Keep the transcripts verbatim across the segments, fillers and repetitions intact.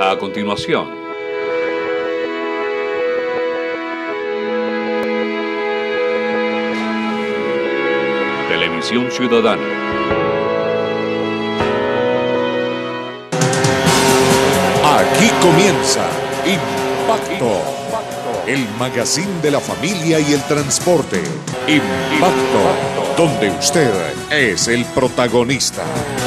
A continuación, Televisión Ciudadana. Aquí comienza Impacto, el magazine de la familia y el transporte. Impacto, donde usted es el protagonista.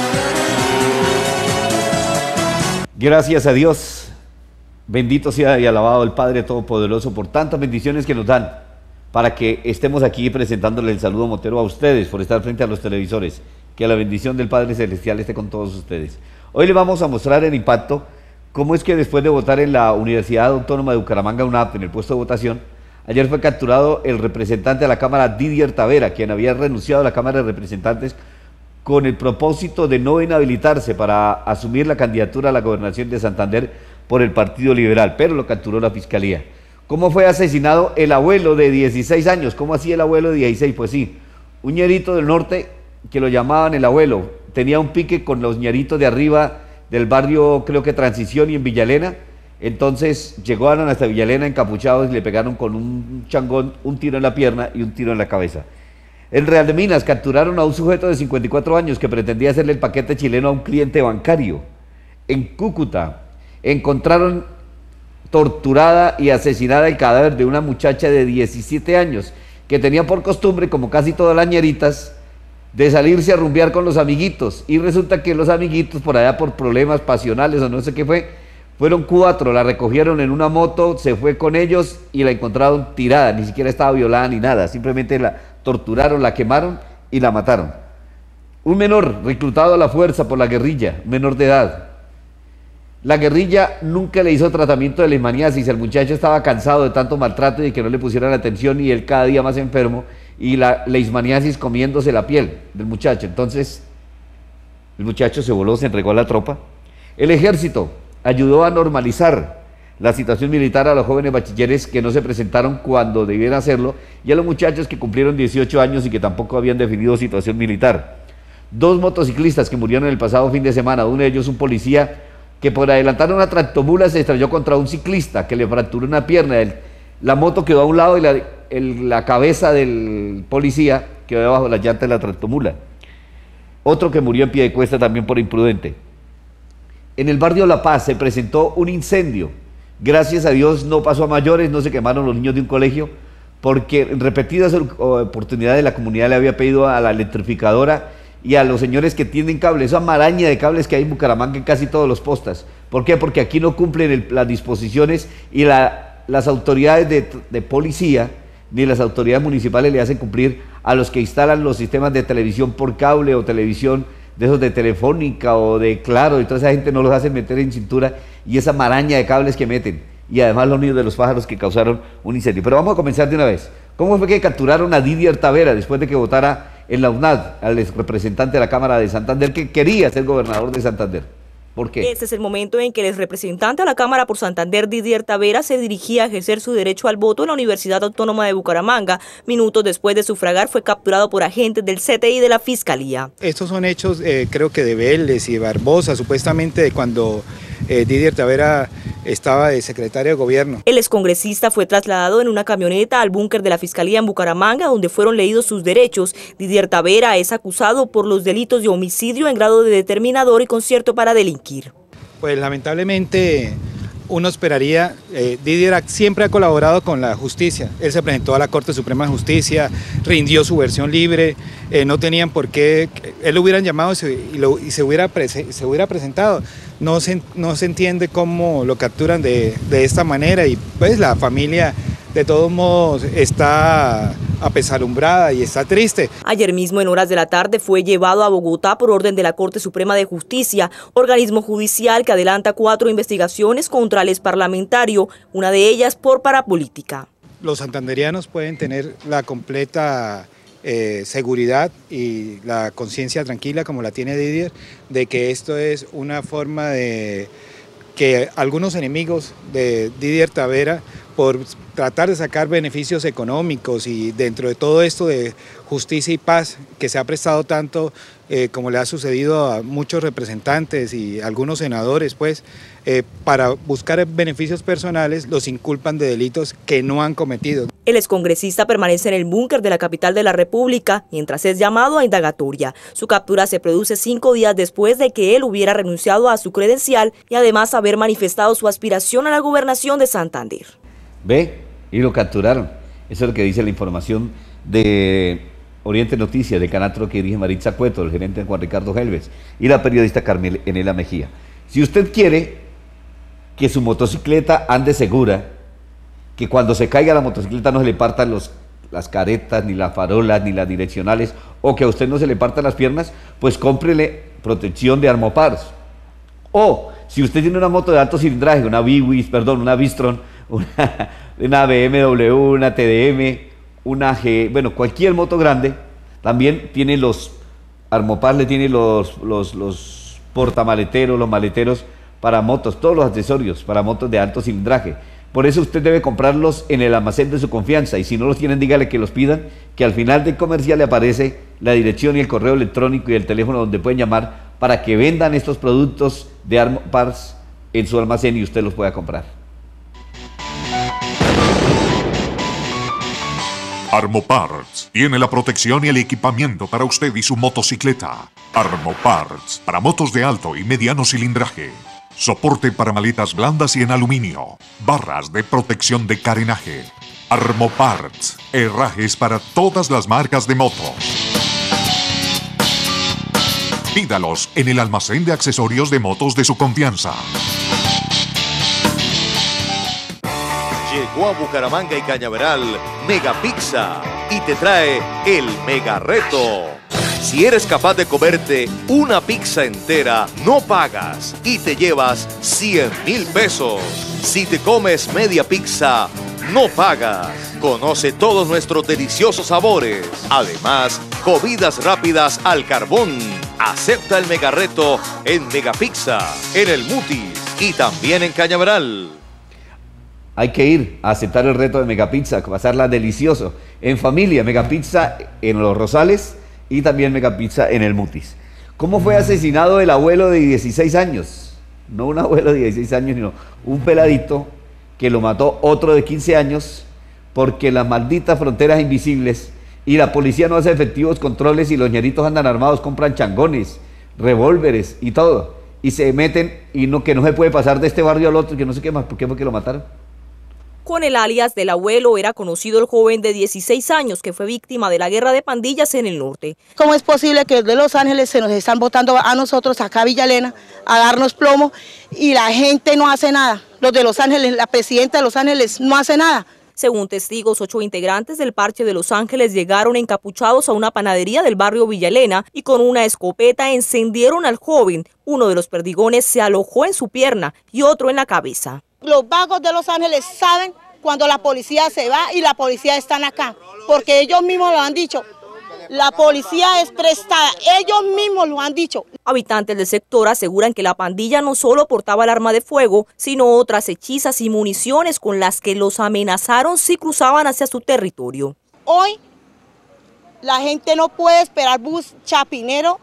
Gracias a Dios, bendito sea y alabado el Padre Todopoderoso por tantas bendiciones que nos dan para que estemos aquí presentándole el saludo motero a ustedes por estar frente a los televisores. Que la bendición del Padre Celestial esté con todos ustedes. Hoy les vamos a mostrar en Impacto cómo es que después de votar en la Universidad Autónoma de Bucaramanga, UNAP, en el puesto de votación, ayer fue capturado el representante de la Cámara, Didier Tavera, quien había renunciado a la Cámara de Representantes con el propósito de no inhabilitarse para asumir la candidatura a la gobernación de Santander por el Partido Liberal, pero lo capturó la Fiscalía. ¿Cómo fue asesinado el abuelo de dieciséis años? ¿Cómo hacía el abuelo de dieciséis? Pues sí, un ñerito del norte que lo llamaban el abuelo, tenía un pique con los ñeritos de arriba del barrio, creo que Transición y en Villalena. Entonces llegaron hasta Villalena encapuchados y le pegaron con un changón un tiro en la pierna y un tiro en la cabeza. En Real de Minas capturaron a un sujeto de cincuenta y cuatro años que pretendía hacerle el paquete chileno a un cliente bancario. En Cúcuta encontraron torturada y asesinada el cadáver de una muchacha de diecisiete años que tenía por costumbre, como casi todas las ñeritas, de salirse a rumbear con los amiguitos, y resulta que los amiguitos por allá por problemas pasionales o no sé qué fue, fueron cuatro, la recogieron en una moto, se fue con ellos y la encontraron tirada, ni siquiera estaba violada ni nada, simplemente la torturaron, la quemaron y la mataron. Un menor reclutado a la fuerza por la guerrilla, menor de edad. La guerrilla nunca le hizo tratamiento de leishmaniasis, el muchacho estaba cansado de tanto maltrato y de que no le pusieran atención y él cada día más enfermo, y la leishmaniasis comiéndose la piel del muchacho. Entonces el muchacho se voló, se entregó a la tropa. El ejército ayudó a normalizar la situación militar a los jóvenes bachilleres que no se presentaron cuando debieran hacerlo y a los muchachos que cumplieron dieciocho años y que tampoco habían definido situación militar. Dos motociclistas que murieron el pasado fin de semana, uno de ellos un policía que por adelantar una tractomula se estrelló contra un ciclista que le fracturó una pierna. El, la moto quedó a un lado y la, el, la cabeza del policía quedó debajo de la llanta de la tractomula. Otro que murió en pie de cuesta también por imprudente. En el barrio La Paz se presentó un incendio. Gracias a Dios no pasó a mayores, no se quemaron los niños de un colegio, porque en repetidas oportunidades la comunidad le había pedido a la electrificadora y a los señores que tienen cables, esa maraña de cables que hay en Bucaramanga en casi todos los postas. ¿Por qué? Porque aquí no cumplen el, las disposiciones y la, las autoridades de, de policía ni las autoridades municipales le hacen cumplir a los que instalan los sistemas de televisión por cable o televisión de esos de Telefónica o de Claro, y toda esa gente no los hacen meter en cintura, y esa maraña de cables que meten, y además los nidos de los pájaros que causaron un incendio. Pero vamos a comenzar de una vez. ¿Cómo fue que capturaron a Didier Tavera después de que votara en la UNAD, al ex representante de la Cámara de Santander, que quería ser gobernador de Santander? ¿Por qué? Este es el momento en que el ex representante a la Cámara por Santander, Didier Tavera, se dirigía a ejercer su derecho al voto en la Universidad Autónoma de Bucaramanga. Minutos después de sufragar, fue capturado por agentes del C T I de la Fiscalía. Estos son hechos, eh, creo que de Vélez y de Barbosa, supuestamente de cuando eh, Didier Tavera estaba de secretario de gobierno. El excongresista fue trasladado en una camioneta al búnker de la Fiscalía en Bucaramanga, donde fueron leídos sus derechos. Didier Tavera es acusado por los delitos de homicidio en grado de determinador y concierto para delinquir. Pues lamentablemente uno esperaría, eh, Didier siempre ha colaborado con la justicia, él se presentó a la Corte Suprema de Justicia, rindió su versión libre, eh, no tenían por qué, él lo hubieran llamado y se, y lo, y se, hubiera, prese, se hubiera presentado. No se, no se entiende cómo lo capturan de, de esta manera y pues la familia de todos modos está apesadumbrada y está triste. Ayer mismo en horas de la tarde fue llevado a Bogotá por orden de la Corte Suprema de Justicia, organismo judicial que adelanta cuatro investigaciones contra el exparlamentario, una de ellas por parapolítica. Los santanderianos pueden tener la completa Eh, seguridad y la conciencia tranquila como la tiene Didier, de que esto es una forma de que algunos enemigos de Didier Tavera por tratar de sacar beneficios económicos y dentro de todo esto de justicia y paz que se ha prestado tanto eh, como le ha sucedido a muchos representantes y algunos senadores, pues eh, para buscar beneficios personales los inculpan de delitos que no han cometido. El excongresista permanece en el búnker de la capital de la República mientras es llamado a indagatoria. Su captura se produce cinco días después de que él hubiera renunciado a su credencial y además haber manifestado su aspiración a la gobernación de Santander. Ve, y lo capturaron. Eso es lo que dice la información de Oriente Noticias, de Canatro, que dirige Maritza Cueto, el gerente Juan Ricardo Helves, y la periodista Carmenela Mejía. Si usted quiere que su motocicleta ande segura, que cuando se caiga la motocicleta no se le partan los, las caretas, ni las farolas, ni las direccionales, o que a usted no se le partan las piernas, pues cómprele protección de Armopars. O, si usted tiene una moto de alto cilindraje, una Biwis, perdón, una Bistron, una, una B M W, una T D M, una G, bueno, cualquier moto grande, también tiene los, Armopar le tiene los, los, los portamaleteros, los maleteros para motos, todos los accesorios para motos de alto cilindraje. Por eso usted debe comprarlos en el almacén de su confianza, y si no los tienen, dígale que los pidan, que al final del comercial le aparece la dirección y el correo electrónico y el teléfono donde pueden llamar para que vendan estos productos de Armopars en su almacén y usted los pueda comprar. Armoparts tiene la protección y el equipamiento para usted y su motocicleta. Armoparts para motos de alto y mediano cilindraje. Soporte para maletas blandas y en aluminio. Barras de protección de carenaje. Armoparts, herrajes para todas las marcas de motos. Pídalos en el almacén de accesorios de motos de su confianza. Llegó a Bucaramanga y Cañaveral Mega Pizza y te trae el Mega Reto. Si eres capaz de comerte una pizza entera, no pagas y te llevas cien mil pesos. Si te comes media pizza, no pagas. Conoce todos nuestros deliciosos sabores. Además, comidas rápidas al carbón. Acepta el Mega Reto en Mega Pizza, en el Mutis y también en Cañaveral. Hay que ir a aceptar el reto de Megapizza, pasarla delicioso, en familia, Megapizza en Los Rosales y también Megapizza en el Mutis. ¿Cómo fue asesinado el abuelo de dieciséis años? No un abuelo de dieciséis años, sino un peladito que lo mató otro de quince años porque las malditas fronteras invisibles y la policía no hace efectivos controles y los ñeritos andan armados, compran changones, revólveres y todo, y se meten y no, que no se puede pasar de este barrio al otro, que no sé qué más, ¿por qué fue que lo mataron? Con el alias del abuelo era conocido el joven de dieciséis años que fue víctima de la guerra de pandillas en el norte. ¿Cómo es posible que desde Los Ángeles se nos están botando a nosotros acá a Villa Elena a darnos plomo y la gente no hace nada? Los de Los Ángeles, la presidenta de Los Ángeles no hace nada. Según testigos, ocho integrantes del Parche de Los Ángeles llegaron encapuchados a una panadería del barrio Villa Elena y con una escopeta encendieron al joven. Uno de los perdigones se alojó en su pierna y otro en la cabeza. Los vagos de Los Ángeles saben cuando la policía se va y la policía están acá, porque ellos mismos lo han dicho. La policía es prestada, ellos mismos lo han dicho. Habitantes del sector aseguran que la pandilla no solo portaba el arma de fuego, sino otras hechizas y municiones con las que los amenazaron si cruzaban hacia su territorio. Hoy la gente no puede esperar bus chapinero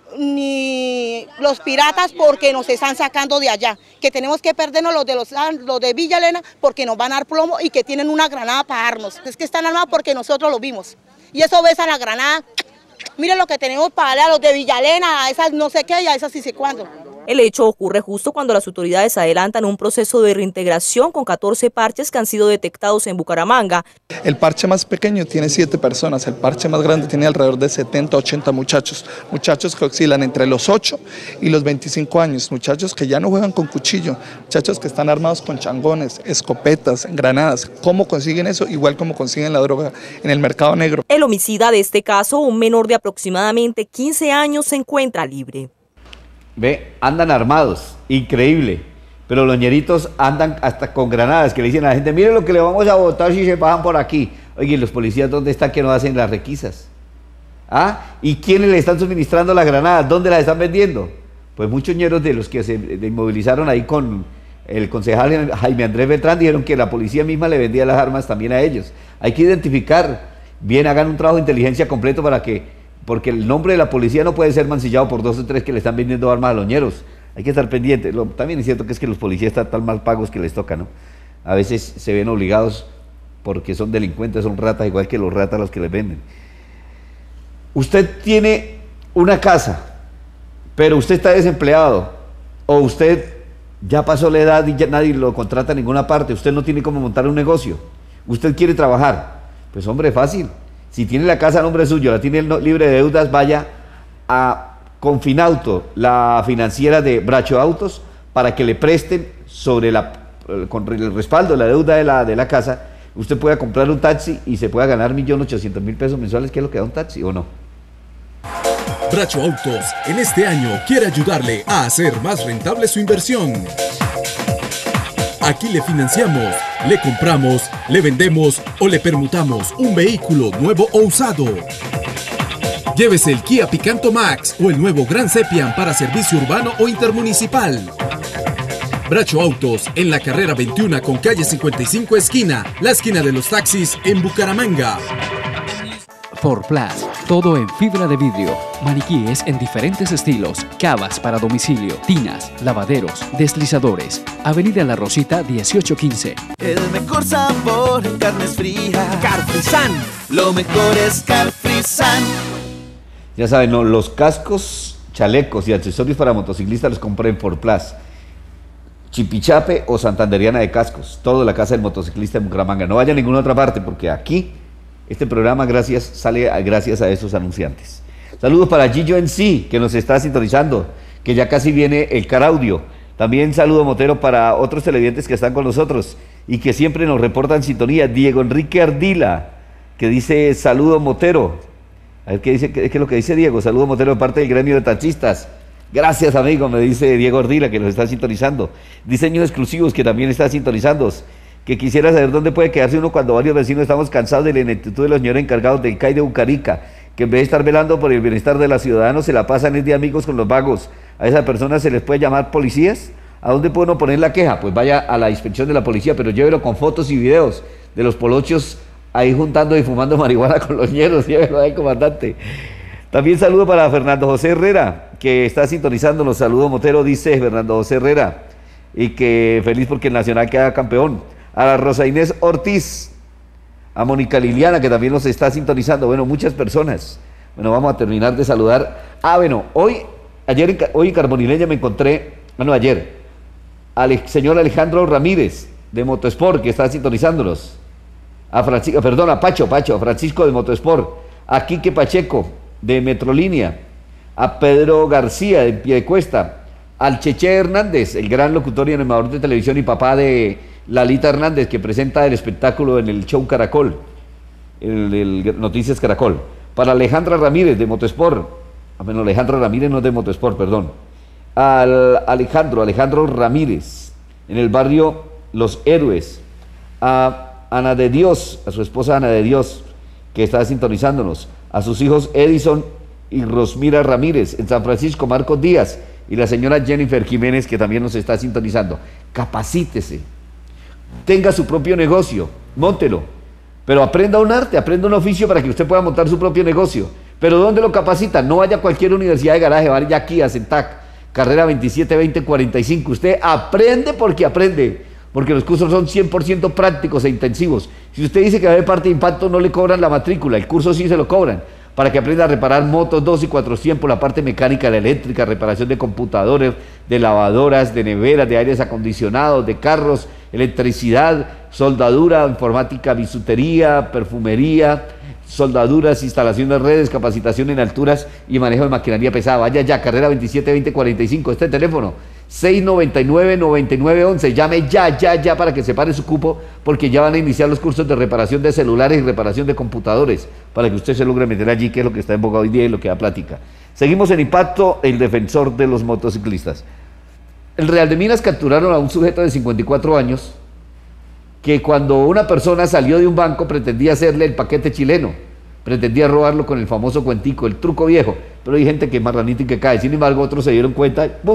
ni los piratas porque nos están sacando de allá. Que tenemos que perdernos los de, los, los de Villa Elena porque nos van a dar plomo y que tienen una granada para darnos. Es que están armados porque nosotros lo vimos. Y eso besan la granada. Miren lo que tenemos para darle a los de Villa Elena, a esas no sé qué y a esas sí sé cuándo. El hecho ocurre justo cuando las autoridades adelantan un proceso de reintegración con catorce parches que han sido detectados en Bucaramanga. El parche más pequeño tiene siete personas, el parche más grande tiene alrededor de setenta, ochenta muchachos, muchachos que oscilan entre los ocho y los veinticinco años, muchachos que ya no juegan con cuchillo, muchachos que están armados con changones, escopetas, granadas. ¿Cómo consiguen eso? Igual como consiguen la droga en el mercado negro. El homicida de este caso, un menor de aproximadamente quince años, se encuentra libre. Ve, andan armados, increíble, pero los ñeritos andan hasta con granadas, que le dicen a la gente, mire lo que le vamos a botar si se pasan por aquí. Oye, ¿los policías dónde están que no hacen las requisas? ¿Ah? ¿Y quiénes le están suministrando las granadas? ¿Dónde las están vendiendo? Pues muchos ñeros de los que se inmovilizaron ahí con, el concejal Jaime Andrés Beltrán, dijeron que la policía misma le vendía las armas también a ellos. Hay que identificar, bien, hagan un trabajo de inteligencia completo para que, porque el nombre de la policía no puede ser mancillado por dos o tres que le están vendiendo armas a los ñeros. Hay que estar pendientes. Lo, también es cierto que es que los policías están tan mal pagos que les toca, ¿no? A veces se ven obligados porque son delincuentes, son ratas, igual que los ratas los que les venden. Usted tiene una casa, pero usted está desempleado, o usted ya pasó la edad y ya nadie lo contrata en ninguna parte, usted no tiene cómo montar un negocio, usted quiere trabajar, pues hombre, fácil. Si tiene la casa a nombre suyo, la tiene libre de deudas, vaya a Confinauto, la financiera de Bracho Autos, para que le presten sobre la, con el respaldo de la deuda de la, de la casa, usted pueda comprar un taxi y se pueda ganar un millón ochocientos mil pesos mensuales, que es lo que da un taxi, ¿o no? Bracho Autos en este año quiere ayudarle a hacer más rentable su inversión. Aquí le financiamos, le compramos, le vendemos o le permutamos un vehículo nuevo o usado. Llévese el Kia Picanto Max o el nuevo Gran Sepian para servicio urbano o intermunicipal. Bracho Autos en la carrera veintiuno con calle cincuenta y cinco esquina, la esquina de los taxis en Bucaramanga. Forplas, todo en fibra de vidrio, maniquíes en diferentes estilos, cavas para domicilio, tinas, lavaderos, deslizadores. Avenida La Rosita dieciocho quince. El mejor sabor en carnes frías. Carfrisan. Lo mejor es Carfrisan. Ya saben, ¿no? Los cascos, chalecos y accesorios para motociclistas los compré en Forplas. Chipichape o Santanderiana de Cascos, todo la casa del motociclista en Bucaramanga. No vaya a ninguna otra parte, porque aquí este programa gracias, sale a, gracias a esos anunciantes. Saludos para Gillo en sí, que nos está sintonizando, que ya casi viene el Caraudio. También saludo Motero para otros televidentes que están con nosotros y que siempre nos reportan sintonía. Diego Enrique Ardila, que dice saludo Motero. A ver qué dice, qué, qué es lo que dice Diego. Saludo Motero de parte del gremio de taxistas. Gracias, amigo, me dice Diego Ardila, que nos está sintonizando. Diseños exclusivos, que también está sintonizando. Que quisiera saber dónde puede quedarse uno cuando varios vecinos estamos cansados de la ineptitud de los señores encargados del C A I de Bucarica, que en vez de estar velando por el bienestar de los ciudadanos, se la pasan es de amigos con los vagos. A esas personas se les puede llamar policías. ¿A dónde puede uno poner la queja? Pues vaya a la inspección de la policía, pero llévelo con fotos y videos de los polochos ahí juntando y fumando marihuana con los ñeros. Llévelo ahí, comandante. También saludo para Fernando José Herrera, que está sintonizando. Los saludo Motero, dice Fernando José Herrera, y que feliz porque el Nacional queda campeón. A la Rosa Inés Ortiz, a Mónica Liliana, que también nos está sintonizando. Bueno, muchas personas. Bueno, vamos a terminar de saludar. Ah, bueno, hoy, ayer, hoy en Carbonileña me encontré, bueno, ayer, al señor Alejandro Ramírez, de Motosport, que está sintonizándonos. A Francisco, perdón, a Pacho, Pacho, a Francisco de Motosport. A Quique Pacheco, de Metrolínea. A Pedro García, de Piedecuesta. Al Cheche Hernández, el gran locutor y animador de televisión y papá de Lalita Hernández, que presenta el espectáculo en el show Caracol, el, el Noticias Caracol. Para Alejandra Ramírez, de Motosport. Ah, bueno, Alejandro Ramírez no es de Motosport, perdón. Al Alejandro, Alejandro Ramírez, en el barrio Los Héroes. A Ana de Dios, a su esposa Ana de Dios, que está sintonizándonos. A sus hijos Edison y Rosmira Ramírez, en San Francisco, Marcos Díaz, y la señora Jennifer Jiménez, que también nos está sintonizando. Capacítese, tenga su propio negocio, móntelo, pero aprenda un arte, aprenda un oficio para que usted pueda montar su propio negocio. Pero ¿dónde lo capacita? No vaya a cualquier universidad de garaje, vaya aquí a CENTAC, carrera veintisiete veinte cuarenta y cinco. Usted aprende porque aprende, porque los cursos son cien por ciento prácticos e intensivos. Si usted dice que va a haber parte de impacto, no le cobran la matrícula, el curso sí se lo cobran, para que aprenda a reparar motos dos y cuatro tiempos, la parte mecánica, la eléctrica, reparación de computadores, de lavadoras, de neveras, de aires acondicionados, de carros, electricidad, soldadura, informática, bisutería, perfumería, soldaduras, instalación de redes, capacitación en alturas y manejo de maquinaria pesada. Vaya ya, carrera veintisiete veinte cuarenta y cinco, este teléfono, seis noventa y nueve noventa y nueve once, llame ya, ya, ya para que separe su cupo, porque ya van a iniciar los cursos de reparación de celulares y reparación de computadores, para que usted se logre meter allí, que es lo que está en boga hoy día y lo que da plática. Seguimos en Impacto, el defensor de los motociclistas. El Real de Minas capturaron a un sujeto de cincuenta y cuatro años, que cuando una persona salió de un banco pretendía hacerle el paquete chileno, pretendía robarlo con el famoso cuentico, el truco viejo, pero hay gente que es marranita y que cae. Sin embargo, otros se dieron cuenta, ¡pum!,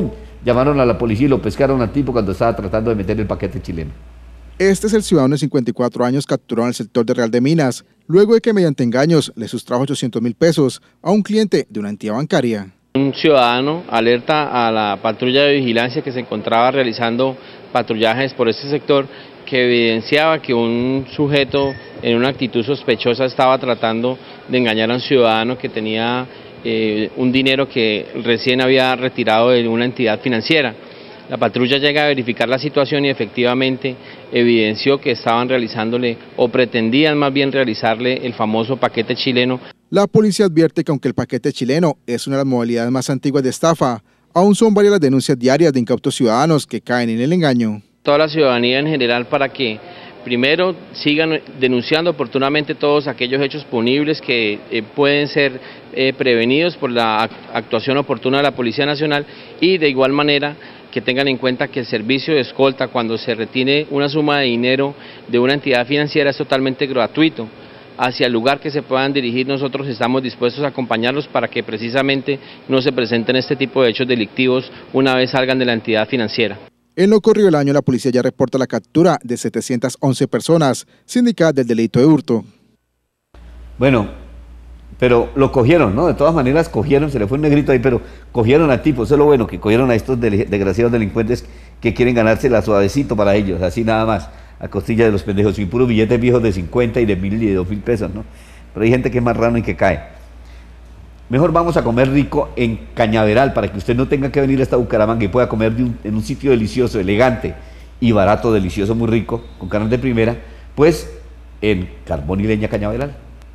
llamaron a la policía y lo pescaron al tipo cuando estaba tratando de meter el paquete chileno. Este es el ciudadano de cincuenta y cuatro años capturado en el sector de Real de Minas, luego de que mediante engaños le sustrajo ochocientos mil pesos a un cliente de una entidad bancaria. Un ciudadano alerta a la patrulla de vigilancia que se encontraba realizando patrullajes por este sector, que evidenciaba que un sujeto en una actitud sospechosa estaba tratando de engañar a un ciudadano que tenía eh, un dinero que recién había retirado de una entidad financiera. La patrulla llega a verificar la situación y efectivamente evidenció que estaban realizándole o pretendían más bien realizarle el famoso paquete chileno. La policía advierte que aunque el paquete chileno es una de las modalidades más antiguas de estafa, aún son varias las denuncias diarias de incautos ciudadanos que caen en el engaño. Toda la ciudadanía en general para que primero sigan denunciando oportunamente todos aquellos hechos punibles que eh, pueden ser eh, prevenidos por la actuación oportuna de la Policía Nacional, y de igual manera que tengan en cuenta que el servicio de escolta cuando se retiene una suma de dinero de una entidad financiera es totalmente gratuito. Hacia el lugar que se puedan dirigir, nosotros estamos dispuestos a acompañarlos para que precisamente no se presenten este tipo de hechos delictivos una vez salgan de la entidad financiera. En lo corrido del año, la policía ya reporta la captura de setecientas once personas sindicadas del delito de hurto. Bueno, pero lo cogieron, ¿no? De todas maneras cogieron, se le fue un negrito ahí, pero cogieron al tipo. Eso es lo bueno, que cogieron a estos desgraciados delincuentes que quieren ganársela suavecito para ellos, así nada más, a costilla de los pendejos, y puros billetes viejos de cincuenta y de mil y de dos mil pesos, ¿no? Pero hay gente que es más raro y que cae. Mejor vamos a comer rico en Cañaveral, para que usted no tenga que venir hasta Bucaramanga y pueda comer de un, en un sitio delicioso, elegante y barato, delicioso, muy rico, con carne de primera, pues en Carbón y Leña Cañaveral.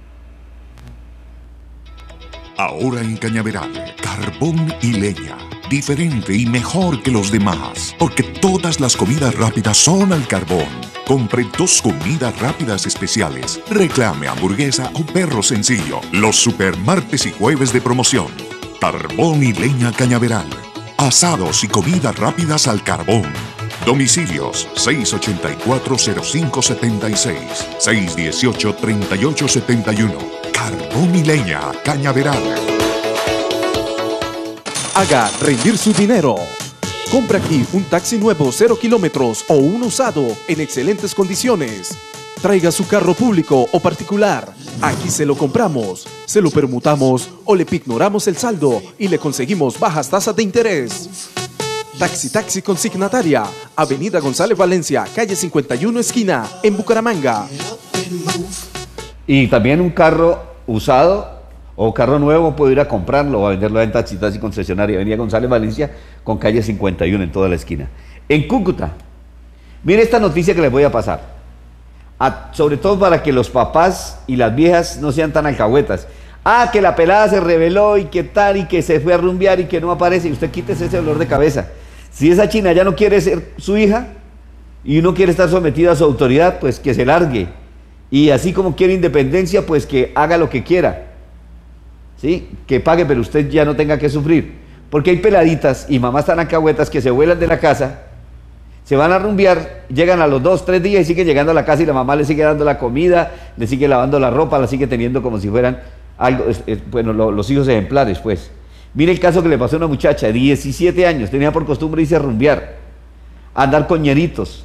Ahora en Cañaveral, carbón y leña. Diferente y mejor que los demás, porque todas las comidas rápidas son al carbón. Compre dos comidas rápidas especiales. Reclame hamburguesa o perro sencillo. Los super martes y jueves de promoción. Carbón y Leña Cañaveral. Asados y comidas rápidas al carbón. Domicilios seis ochenta y cuatro cero cinco setenta y seis, seis dieciocho treinta y ocho setenta y uno. Carbón y Leña Cañaveral. Haga rendir su dinero. Compra aquí un taxi nuevo cero kilómetros o un usado en excelentes condiciones. Traiga su carro público o particular. Aquí se lo compramos, se lo permutamos o le pignoramos el saldo y le conseguimos bajas tasas de interés. Taxi Taxi Consignataria, Avenida González Valencia, calle cincuenta y uno esquina, en Bucaramanga. Y también un carro usado o carro nuevo puede ir a comprarlo o a venderlo en Taxi Taxi Concesionaria, Avenida González Valencia, con calle cincuenta y uno en toda la esquina. En Cúcuta, mire esta noticia que les voy a pasar, a, sobre todo para que los papás y las viejas no sean tan alcahuetas. Ah, que la pelada se rebeló y que tal, y que se fue a rumbear y que no aparece, y usted quítese ese dolor de cabeza. Si esa china ya no quiere ser su hija y no quiere estar sometida a su autoridad, pues que se largue. Y así como quiere independencia, pues que haga lo que quiera. ¿Sí? Que pague, pero usted ya no tenga que sufrir. Porque hay peladitas y mamás tan alcahuetas que se vuelan de la casa, se van a rumbear, llegan a los dos, tres días y siguen llegando a la casa y la mamá le sigue dando la comida, le sigue lavando la ropa, la sigue teniendo como si fueran algo, bueno, lo, los hijos ejemplares, pues. Mire el caso que le pasó a una muchacha de diecisiete años, tenía por costumbre irse a rumbear, a andar con ñeritos.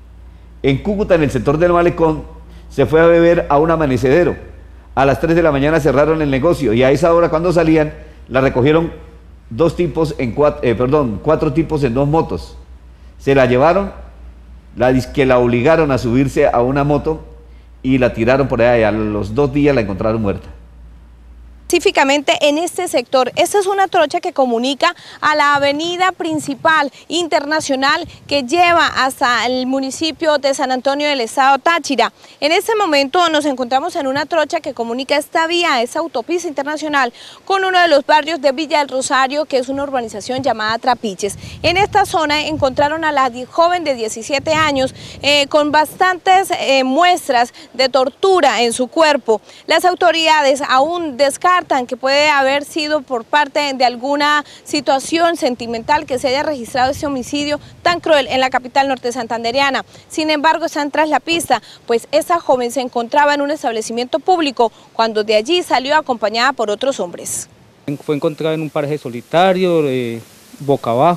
En Cúcuta, en el sector del Malecón, se fue a beber a un amanecedero. A las tres de la mañana cerraron el negocio y a esa hora, cuando salían, la recogieron dos tipos en cuatro, eh, perdón, cuatro tipos en dos motos. Se la llevaron, la, que la obligaron a subirse a una moto y la tiraron por allá, y a los dos días la encontraron muerta. Específicamente en este sector, esta es una trocha que comunica a la avenida principal internacional que lleva hasta el municipio de San Antonio del estado Táchira. En este momento nos encontramos en una trocha que comunica esta vía, esta autopista internacional, con uno de los barrios de Villa del Rosario, que es una urbanización llamada Trapiches. En esta zona encontraron a la joven de diecisiete años eh, con bastantes eh, muestras de tortura en su cuerpo. Las autoridades aún descartan que puede haber sido por parte de alguna situación sentimental que se haya registrado este homicidio tan cruel en la capital norte santandereana. Sin embargo, están tras la pista, pues esa joven se encontraba en un establecimiento público cuando de allí salió acompañada por otros hombres. Fue encontrada en un paraje solitario, eh, boca abajo,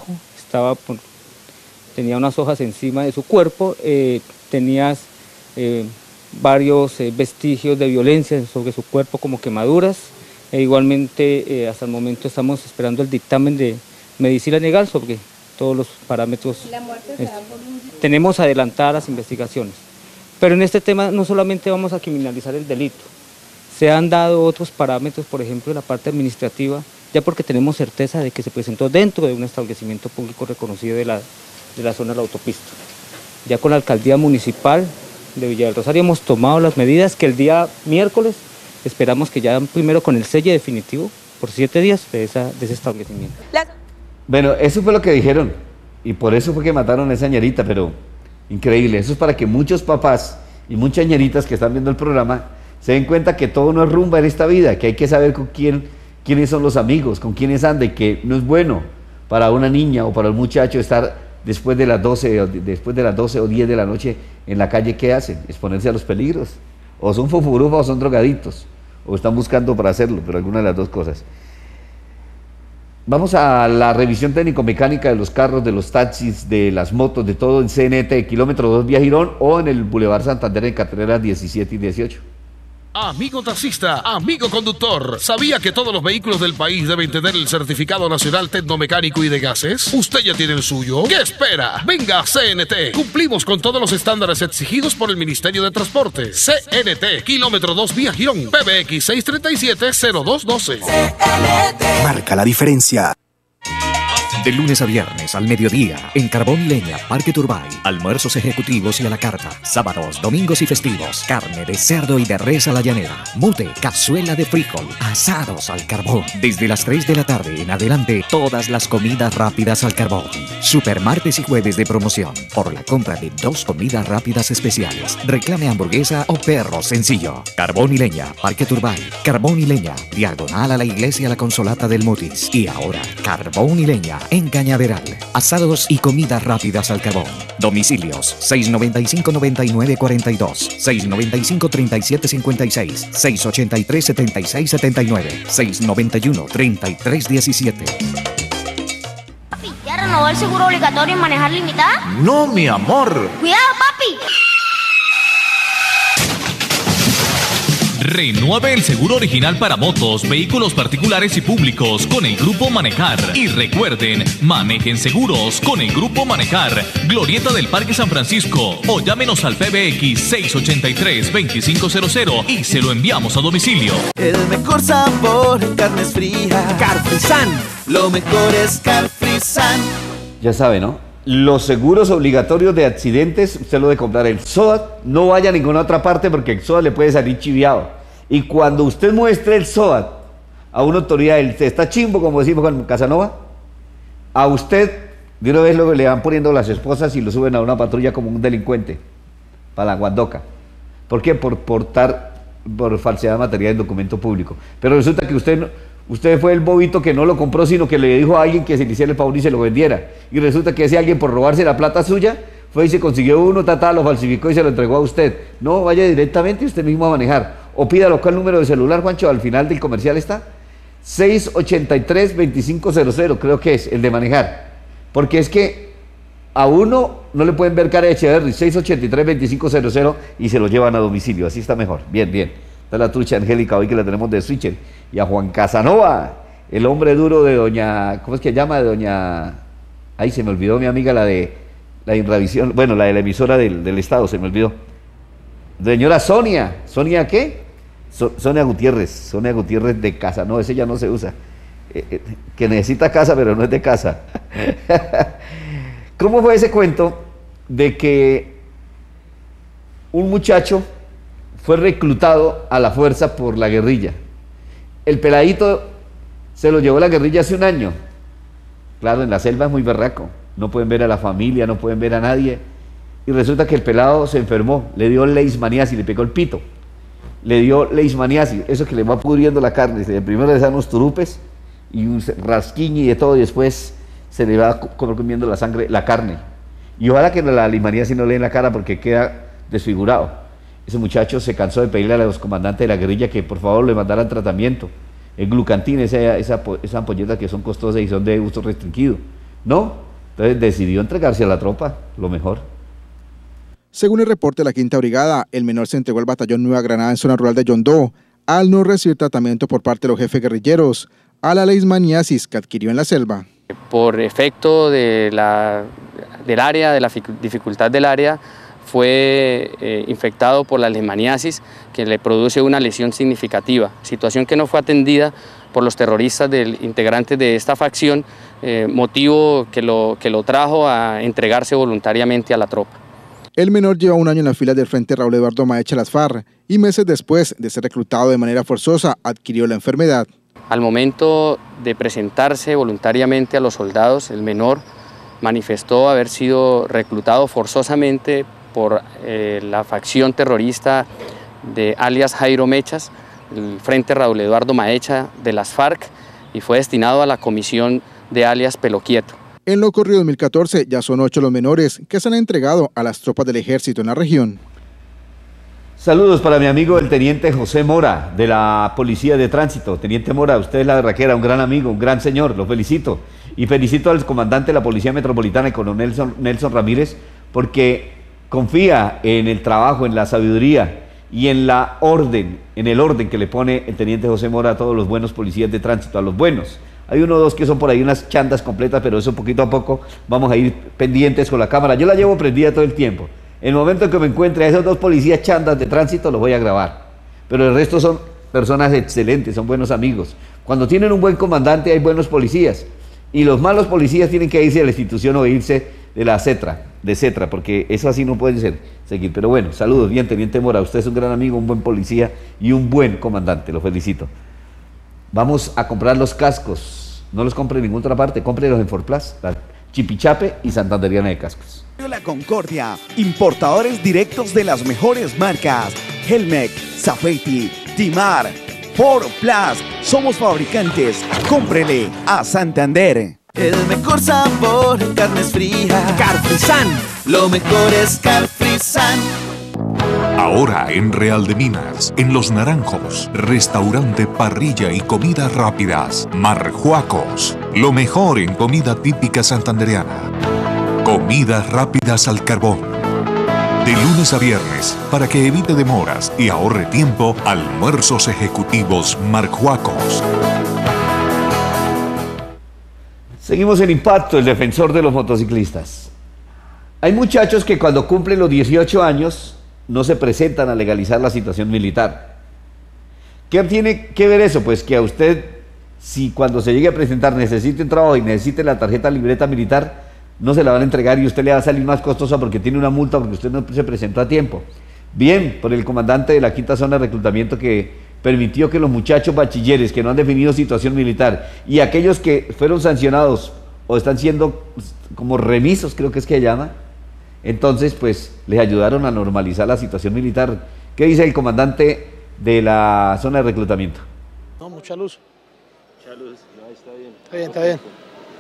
estaba por, tenía unas hojas encima de su cuerpo, eh, tenía eh, varios eh, vestigios de violencia sobre su cuerpo como quemaduras, e igualmente eh, hasta el momento estamos esperando el dictamen de medicina legal sobre todos los parámetros. La muerte se da por un... Tenemos adelantadas las investigaciones, pero en este tema no solamente vamos a criminalizar el delito, se han dado otros parámetros, por ejemplo, en la parte administrativa, ya porque tenemos certeza de que se presentó dentro de un establecimiento público reconocido de la, de la zona de la autopista. Ya con la alcaldía municipal de Villa del Rosario hemos tomado las medidas que el día miércoles esperamos que ya primero con el sello definitivo por siete días de, esa, de ese establecimiento. Bueno, eso fue lo que dijeron y por eso fue que mataron a esa ñerita, pero increíble. Eso es para que muchos papás y muchas ñeritas que están viendo el programa se den cuenta que todo no es rumba en esta vida, que hay que saber con quién, quiénes son los amigos, con quiénes anda, y que no es bueno para una niña o para un muchacho estar después de las doce, después de las doce o diez de la noche en la calle. ¿Qué hacen? Exponerse a los peligros. O son fofurufas o son drogadictos, o están buscando para hacerlo, pero alguna de las dos cosas. Vamos a la revisión técnico-mecánica de los carros, de los taxis, de las motos, de todo en C N T, kilómetro dos vía Girón, o en el Boulevard Santander en carreras diecisiete y dieciocho. Amigo taxista, amigo conductor, ¿sabía que todos los vehículos del país deben tener el certificado nacional tecnomecánico y de gases? ¿Usted ya tiene el suyo? ¿Qué espera? Venga a C N T. Cumplimos con todos los estándares exigidos por el Ministerio de Transporte. C N T, kilómetro dos vía Girón, P B X seis tres siete cero dos uno dos. C N T. Marca la diferencia. De lunes a viernes al mediodía, en Carbón y Leña, Parque Turbay. Almuerzos ejecutivos y a la carta. Sábados, domingos y festivos. Carne de cerdo y de res a la llanera. Mute, cazuela de frijol. Asados al carbón. Desde las tres de la tarde en adelante, todas las comidas rápidas al carbón. Super martes y jueves de promoción. Por la compra de dos comidas rápidas especiales. Reclame hamburguesa o perro sencillo. Carbón y Leña, Parque Turbay. Carbón y Leña, diagonal a la iglesia La Consolata del Mutis. Y ahora, Carbón y Leña en Cañaveral. Asados y comidas rápidas al carbón. Domicilios seis noventa y cinco, noventa y nueve, cuarenta y dos, seis noventa y cinco, treinta y siete, cincuenta y seis, seis ochenta y tres, setenta y seis, setenta y nueve, seis noventa y uno, treinta y tres, diecisiete. Papi, ¿ya renovó el seguro obligatorio en manejar limitada? No, mi amor. ¡Cuidado, papi! Renueve el seguro original para motos, vehículos particulares y públicos con el Grupo Manejar. Y recuerden, manejen seguros con el Grupo Manejar. Glorieta del Parque San Francisco. O llámenos al P B X seis ochenta y tres, veinticinco cero cero y se lo enviamos a domicilio. El mejor sabor en carnes frías. Carfrisan. Lo mejor es Carfrisan. Ya sabe, ¿no? Los seguros obligatorios de accidentes, usted lo debe comprar el S O A T, no vaya a ninguna otra parte porque el S O A T le puede salir chiviado. Y cuando usted muestre el S O A T a una autoridad, el está chimbo, como decimos con Casanova, a usted de una vez luego le van poniendo las esposas y lo suben a una patrulla como un delincuente, para la guandoca. ¿Por qué? Por portar, por falsedad material en documento público. Pero resulta que usted no... Usted fue el bobito que no lo compró, sino que le dijo a alguien que se le hiciera el favor y se lo vendiera. Y resulta que ese alguien, por robarse la plata suya, fue y se consiguió uno, tata, lo falsificó y se lo entregó a usted. No, vaya directamente usted mismo a manejar. O pídalo con el número de celular, Juancho, al final del comercial está. seis ochenta y tres, veinticinco cero cero, creo que es el de manejar. Porque es que a uno no le pueden ver cara de Echeverry, seis ochenta y tres, veinticinco cero cero y se lo llevan a domicilio. Así está mejor. Bien, bien. Está la trucha Angélica hoy que la tenemos de switcher. Y a Juan Casanova, el hombre duro de doña, ¿cómo es que llama? De doña, ay, se me olvidó mi amiga, la de la Inravisión, bueno, la de la emisora del, del Estado, se me olvidó. Señora Sonia, ¿Sonia qué? So, Sonia Gutiérrez, Sonia Gutiérrez de casa, no, ese ya no se usa. Eh, eh, que necesita casa, pero no es de casa. ¿Cómo fue ese cuento de que un muchacho fue reclutado a la fuerza por la guerrilla? El peladito se lo llevó la guerrilla hace un año. Claro, en la selva es muy berraco, no pueden ver a la familia, no pueden ver a nadie. Y resulta que el pelado se enfermó, le dio leishmaniasis, le pegó el pito. Le dio leishmaniasis, eso que le va pudriendo la carne. Primero le dan unos turupes y un rasquiño y de todo, y después se le va comiendo la sangre, la carne. Y ojalá que la leishmaniasis no le den la cara porque queda desfigurado. Ese muchacho se cansó de pedirle a los comandantes de la guerrilla que por favor le mandaran tratamiento. El glucantina, esa, esa, esa ampolleta que son costosas y son de uso restringido. No, Entonces decidió entregarse a la tropa, lo mejor. Según el reporte de la Quinta Brigada, el menor se entregó al batallón Nueva Granada en zona rural de Yondó, al no recibir tratamiento por parte de los jefes guerrilleros, a la leishmaniasis que adquirió en la selva. Por efecto de la, del área, de la dificultad del área, fue eh, infectado por la leishmaniasis, que le produce una lesión significativa, situación que no fue atendida por los terroristas del integrantes de esta facción, eh, motivo que lo, que lo trajo a entregarse voluntariamente a la tropa. El menor lleva un año en las filas del Frente Raúl Eduardo Maecha Las FARC y meses después de ser reclutado de manera forzosa adquirió la enfermedad. Al momento de presentarse voluntariamente a los soldados, el menor manifestó haber sido reclutado forzosamente por eh, la facción terrorista de alias Jairo Mechas, el Frente Raúl Eduardo Maecha de las FARC, y fue destinado a la comisión de alias Pelo Quieto. En lo ocurrido en dos mil catorce ya son ocho los menores que se han entregado a las tropas del ejército en la región. Saludos para mi amigo el teniente José Mora, de la Policía de Tránsito. Teniente Mora, usted es la berraquera, un gran amigo, un gran señor, lo felicito. Y felicito al comandante de la Policía Metropolitana, el coronel Nelson, Nelson Ramírez, porque confía en el trabajo, en la sabiduría y en la orden, en el orden que le pone el teniente José Mora a todos los buenos policías de tránsito, a los buenos. Hay uno o dos que son por ahí unas chandas completas, pero eso poquito a poco vamos a ir pendientes con la cámara. Yo la llevo prendida todo el tiempo. En el momento en que me encuentre a esos dos policías chandas de tránsito, los voy a grabar. Pero el resto son personas excelentes, son buenos amigos. Cuando tienen un buen comandante hay buenos policías. Y los malos policías tienen que irse a la institución o irse de la CETRA, de CETRA, porque eso así no puede ser, seguir. Pero bueno, saludos, bien, teniente Mora. Usted es un gran amigo, un buen policía y un buen comandante, lo felicito. Vamos a comprar los cascos. No los compre en ninguna otra parte, cómprelos en Forplas, la Chipichape y Santanderiana de Cascos. La Concordia, importadores directos de las mejores marcas. Helmec, Safety, Timar, Forplas. Somos fabricantes. Cómprele a Santander. El mejor sabor en carnes frías. Carfrisan. Lo mejor es Carfrisan. Ahora en Real de Minas, en Los Naranjos, restaurante, parrilla y comidas rápidas, Marjuacos, lo mejor en comida típica santandereana. Comidas rápidas al carbón. De lunes a viernes, para que evite demoras y ahorre tiempo, almuerzos ejecutivos Marjuacos. Seguimos en Impacto, el defensor de los motociclistas. Hay muchachos que cuando cumplen los dieciocho años no se presentan a legalizar la situación militar. ¿Qué tiene que ver eso? Pues que a usted, si cuando se llegue a presentar necesite un trabajo y necesite la tarjeta libreta militar, no se la van a entregar y usted le va a salir más costosa porque tiene una multa porque usted no se presentó a tiempo. Bien, por el comandante de la quinta zona de reclutamiento que permitió que los muchachos bachilleres que no han definido situación militar y aquellos que fueron sancionados o están siendo como remisos, creo que es que se llama, entonces pues les ayudaron a normalizar la situación militar. ¿Qué dice el comandante de la zona de reclutamiento? No, mucha luz. Mucha luz, no, está bien. Está bien, está bien.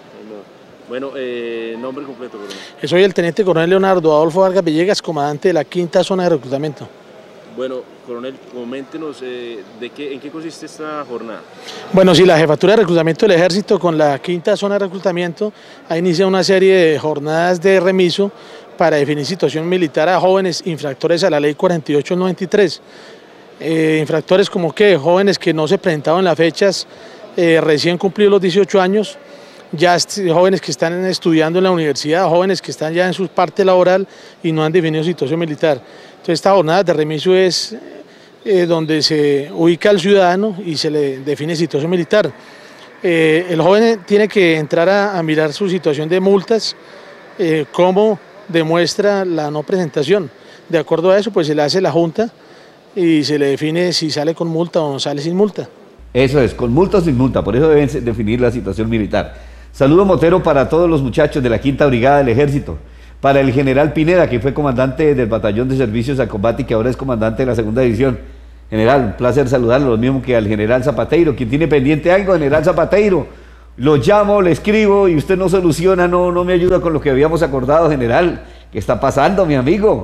Bueno, eh, nombre completo, coronel. Soy el teniente coronel Leonardo Adolfo Vargas Villegas, comandante de la quinta zona de reclutamiento. Bueno, coronel, coméntenos eh, de qué, en qué consiste esta jornada. Bueno, sí, la Jefatura de Reclutamiento del Ejército con la quinta zona de reclutamiento ha iniciado una serie de jornadas de remiso para definir situación militar a jóvenes infractores a la ley cuarenta y ocho del noventa y tres. Eh, infractores como que jóvenes que no se presentaban en las fechas eh, recién cumplidos los dieciocho años, ya jóvenes que están estudiando en la universidad, jóvenes que están ya en su parte laboral y no han definido situación militar. Entonces esta jornada de remiso es eh, donde se ubica al ciudadano y se le define situación militar. Eh, el joven tiene que entrar a, a mirar su situación de multas, eh, cómo demuestra la no presentación. De acuerdo a eso, pues se le hace la junta y se le define si sale con multa o no sale sin multa. Eso es, con multa o sin multa, por eso deben definir la situación militar. Saludo motero para todos los muchachos de la quinta brigada del ejército, para el general Pineda, que fue comandante del batallón de servicios al combate y que ahora es comandante de la segunda división. General, un placer saludarlo, lo mismo que al general Zapateiro, quien tiene pendiente algo, general Zapateiro. Lo llamo, le escribo y usted no soluciona, no, no me ayuda con lo que habíamos acordado, general. ¿Qué está pasando, mi amigo?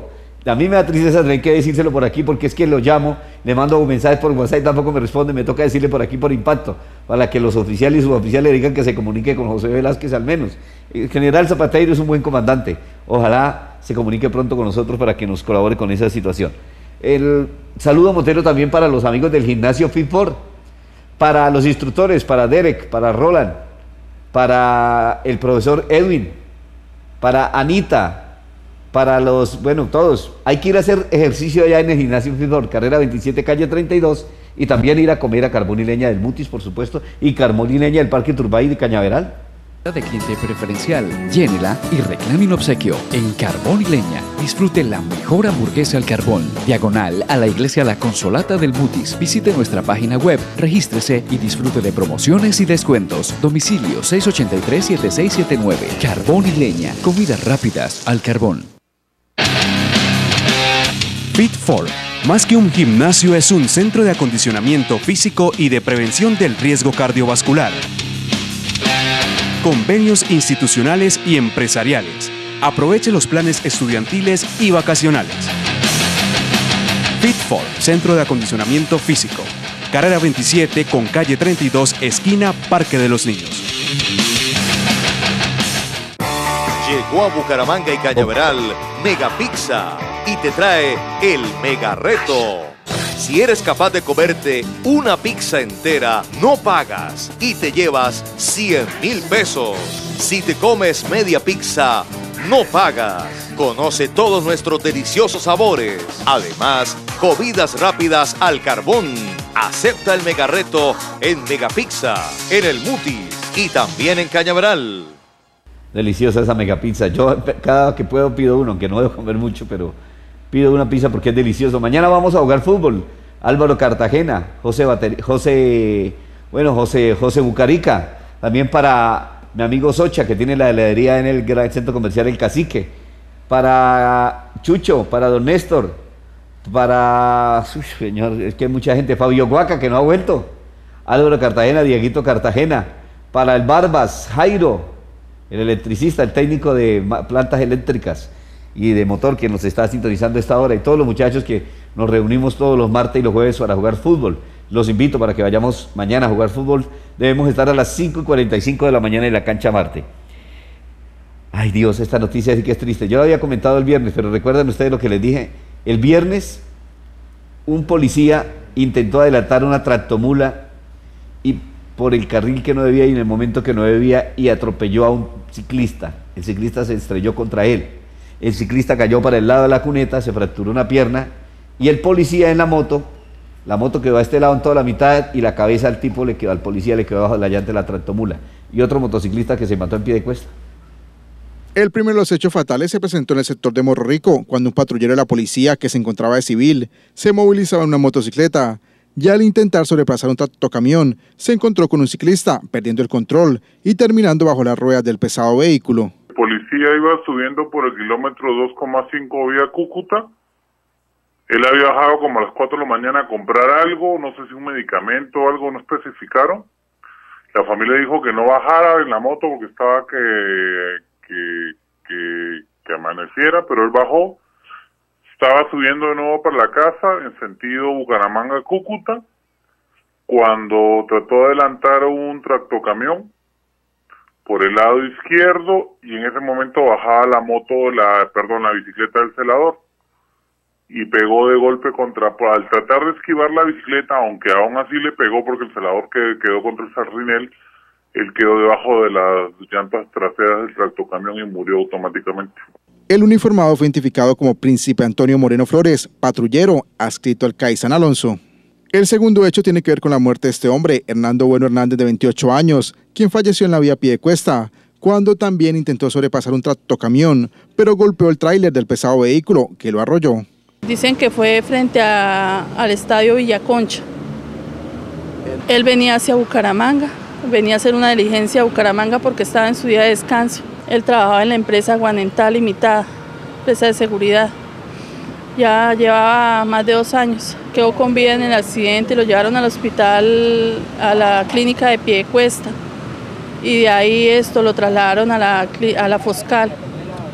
A mí me da tristeza tener que decírselo por aquí porque es que lo llamo, le mando mensajes por WhatsApp y tampoco me responde, me toca decirle por aquí por impacto, para que los oficiales y suboficiales le digan que se comunique con José Velázquez al menos. El general Zapateiro es un buen comandante, ojalá se comunique pronto con nosotros para que nos colabore con esa situación. El saludo Montero también para los amigos del gimnasio Fit For, para los instructores, para Derek, para Roland, para el profesor Edwin, para Anita, para los, bueno, todos. Hay que ir a hacer ejercicio allá en el gimnasio Fit For, carrera veintisiete, calle treinta y dos, y también ir a comer a Carbón y Leña del Mutis, por supuesto, y Carbón y Leña del Parque Turbay de Cañaveral. De cliente preferencial, llénela y reclame un obsequio. En Carbón y Leña, disfrute la mejor hamburguesa al carbón. Diagonal a la iglesia La Consolata del Mutis. Visite nuestra página web, regístrese y disfrute de promociones y descuentos. Domicilio seis ocho tres, siete seis siete nueve. Carbón y Leña, comidas rápidas al carbón. Fit For, más que un gimnasio, es un centro de acondicionamiento físico y de prevención del riesgo cardiovascular. Convenios institucionales y empresariales. Aproveche los planes estudiantiles y vacacionales. Fit For, centro de acondicionamiento físico. Carrera veintisiete con calle treinta y dos, esquina Parque de los Niños. Llegó a Bucaramanga y Cañaveral Mega Pizza y te trae el Mega Reto. Si eres capaz de comerte una pizza entera, no pagas y te llevas cien mil pesos. Si te comes media pizza, no pagas. Conoce todos nuestros deliciosos sabores. Además, comidas rápidas al carbón. Acepta el Mega Reto en Mega Pizza, en el Mutis y también en Cañaveral. Deliciosa esa mega pizza. Yo cada que puedo pido uno, aunque no debo comer mucho, pero pido una pizza porque es delicioso. Mañana vamos a jugar fútbol. Álvaro Cartagena, José Bater, José, bueno, José, José Bucarica. También para mi amigo Socha, que tiene la heladería en el gran centro comercial El Cacique. Para Chucho, para Don Néstor, para, uf, señor, es que hay mucha gente. Fabio Guaca, que no ha vuelto. Álvaro Cartagena, Dieguito Cartagena. Para el Barbas, Jairo, el electricista, el técnico de plantas eléctricas y de motor que nos está sintonizando a esta hora, y todos los muchachos que nos reunimos todos los martes y los jueves para jugar fútbol. Los invito para que vayamos mañana a jugar fútbol. Debemos estar a las cinco y cuarenta y cinco de la mañana en la cancha Marte. Ay Dios, esta noticia sí que es triste. Yo lo había comentado el viernes, pero recuerdan ustedes lo que les dije. El viernes un policía intentó adelantar una tractomula y por el carril que no debía y en el momento que no debía, y atropelló a un ciclista. El ciclista se estrelló contra él. El ciclista cayó para el lado de la cuneta, se fracturó una pierna, y el policía en la moto, la moto quedó a este lado en toda la mitad y la cabeza al tipo, le quedó, al policía le quedó bajo la llanta de la tractomula. Y otro motociclista que se mató en pie de cuesta. El primero de los hechos fatales se presentó en el sector de Morro Rico, cuando un patrullero de la policía que se encontraba de civil se movilizaba en una motocicleta. Ya al intentar sobrepasar un tractocamión, se encontró con un ciclista, perdiendo el control y terminando bajo las ruedas del pesado vehículo. El policía iba subiendo por el kilómetro dos coma cinco vía Cúcuta. Él había bajado como a las cuatro de la mañana a comprar algo, no sé si un medicamento o algo, no especificaron. La familia dijo que no bajara en la moto porque estaba que, que, que, que amaneciera, pero él bajó. Estaba subiendo de nuevo para la casa en sentido Bucaramanga-Cúcuta cuando trató de adelantar un tractocamión por el lado izquierdo y en ese momento bajaba la moto, la perdón, la bicicleta del celador y pegó de golpe contra, al tratar de esquivar la bicicleta, aunque aún así le pegó porque el celador que quedó contra el sardinel, él quedó debajo de las llantas traseras del tractocamión y murió automáticamente. El uniformado fue identificado como Príncipe Antonio Moreno Flores, patrullero, adscrito al C A I San Alonso. El segundo hecho tiene que ver con la muerte de este hombre, Hernando Bueno Hernández, de veintiocho años, quien falleció en la vía Piedecuesta, cuando también intentó sobrepasar un tractocamión, pero golpeó el tráiler del pesado vehículo, que lo arrolló. Dicen que fue frente a, al estadio Villaconcha. Él venía hacia Bucaramanga, venía a hacer una diligencia a Bucaramanga porque estaba en su día de descanso. Él trabajaba en la empresa Guanental Limitada, empresa de seguridad. Ya llevaba más de dos años. Quedó con vida en el accidente, lo llevaron al hospital, a la clínica de Piedecuesta. Y de ahí esto lo trasladaron a la, a la Foscal.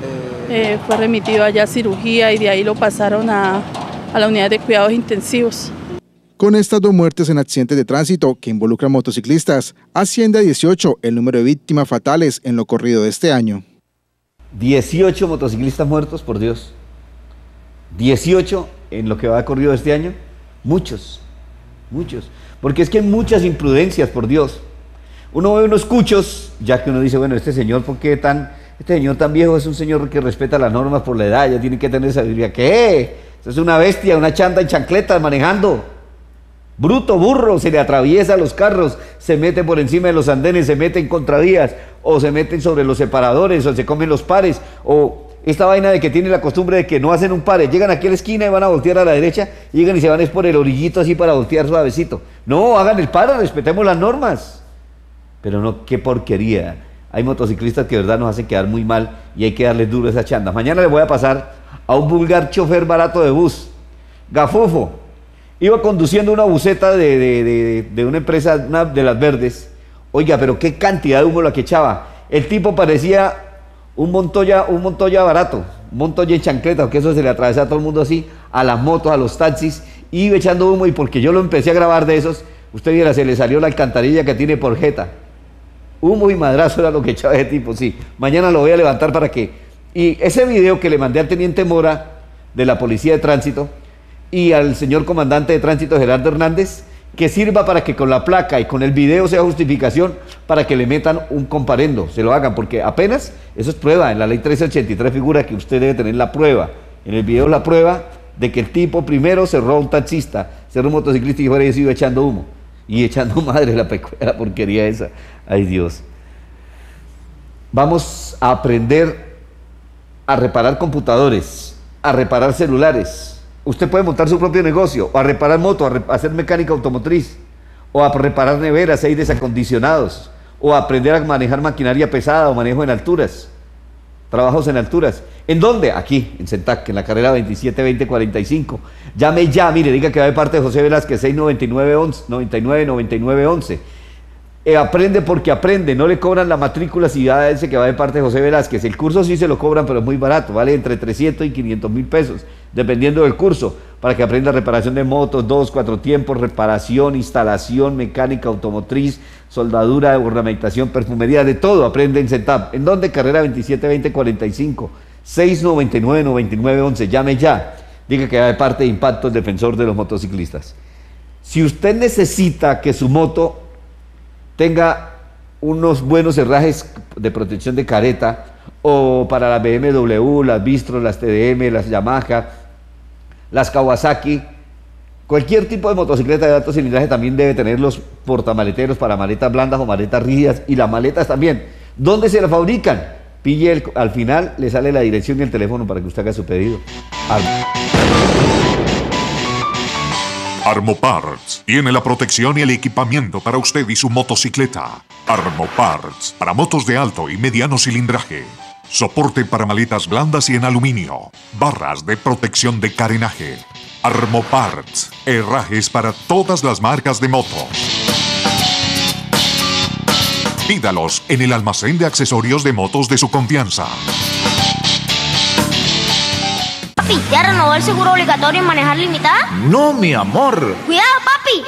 eh, fue remitido allá a cirugía y de ahí lo pasaron a, a la unidad de cuidados intensivos. Con estas dos muertes en accidentes de tránsito que involucran motociclistas, asciende a dieciocho el número de víctimas fatales en lo corrido de este año. dieciocho motociclistas muertos, por Dios. dieciocho en lo que va corrido de este año. Muchos, muchos. Porque es que hay muchas imprudencias, por Dios. Uno ve unos cuchos, ya que uno dice, bueno, este señor, ¿por qué tan, este señor tan viejo? Es un señor que respeta las normas por la edad, ya tiene que tener sabiduría. ¿Qué? Eso es una bestia, una chanta en chancletas manejando. Bruto, burro, se le atraviesa los carros, se mete por encima de los andenes, se mete en contravías, o se meten sobre los separadores, o se comen los pares, o esta vaina de que tiene la costumbre de que no hacen un pare, llegan aquí a la esquina y van a voltear a la derecha, llegan y se van es por el orillito así para voltear suavecito. No, hagan el paro, respetemos las normas. Pero no, qué porquería. Hay motociclistas que de verdad nos hacen quedar muy mal y hay que darles duro a esa chanda. Mañana les voy a pasar a un vulgar chofer barato de bus, gafufo. Iba conduciendo una buseta de, de, de, de una empresa, una de las verdes. Oiga, pero qué cantidad de humo la que echaba. El tipo parecía un Montoya, un Montoya barato, un Montoya en chancleta, porque eso se le atravesaba a todo el mundo así, a las motos, a los taxis, iba echando humo, y porque yo lo empecé a grabar de esos, usted viera, se le salió la alcantarilla que tiene por jeta. Humo y madrazo era lo que echaba ese tipo, sí. Mañana lo voy a levantar para que... Y ese video que le mandé al teniente Mora de la Policía de Tránsito y al señor comandante de tránsito Gerardo Hernández, que sirva para que con la placa y con el video sea justificación para que le metan un comparendo, se lo hagan, porque apenas, eso es prueba, en la ley trece ochenta y tres figura que usted debe tener la prueba, en el video la prueba de que el tipo primero cerró a un taxista, cerró a un motociclista y fuera y se iba echando humo, y echando madre la pecuera, la porquería esa, ay Dios. Vamos a aprender a reparar computadores, a reparar celulares. Usted puede montar su propio negocio, o a reparar motos, a, re a hacer mecánica automotriz, o a reparar neveras, aires acondicionados, o a aprender a manejar maquinaria pesada o manejo en alturas, trabajos en alturas. ¿En dónde? Aquí, en Centac, en la carrera veintisiete veinte cuarenta y cinco. Llame ya, mire, diga que va de parte de José Velázquez, seis noventa y nueve noventa y nueve once. Eh, aprende porque aprende, no le cobran la matrícula si ya ese que va de parte de José Velázquez. El curso sí se lo cobran, pero es muy barato, vale entre trescientos y quinientos mil pesos, dependiendo del curso, para que aprenda reparación de motos, dos, cuatro tiempos, reparación, instalación, mecánica automotriz, soldadura, ornamentación, perfumería, de todo aprende en CENTAP. ¿En dónde? Carrera veintisiete veinte cuarenta y cinco, seis noventa y nueve noventa y nueve once. Llame ya, diga que va de parte de Impacto, el defensor de los motociclistas. Si usted necesita que su moto tenga unos buenos herrajes de protección de careta, o para las B M W, las Bistro, las T D M, las Yamaha, las Kawasaki, cualquier tipo de motocicleta de alto cilindraje también debe tener los portamaleteros para maletas blandas o maletas rígidas, y las maletas también. ¿Dónde se las fabrican? Pille el, al final le sale la dirección y el teléfono para que usted haga su pedido. Armo. Armo Parts tiene la protección y el equipamiento para usted y su motocicleta. Armo Parts para motos de alto y mediano cilindraje. Soporte para maletas blandas y en aluminio. Barras de protección de carenaje. Armo Parts. Herrajes para todas las marcas de motos. Pídalos en el almacén de accesorios de motos de su confianza. Papi, ¿ya renovó el seguro obligatorio en manejar limitada? No, mi amor. ¡Cuidado, papi!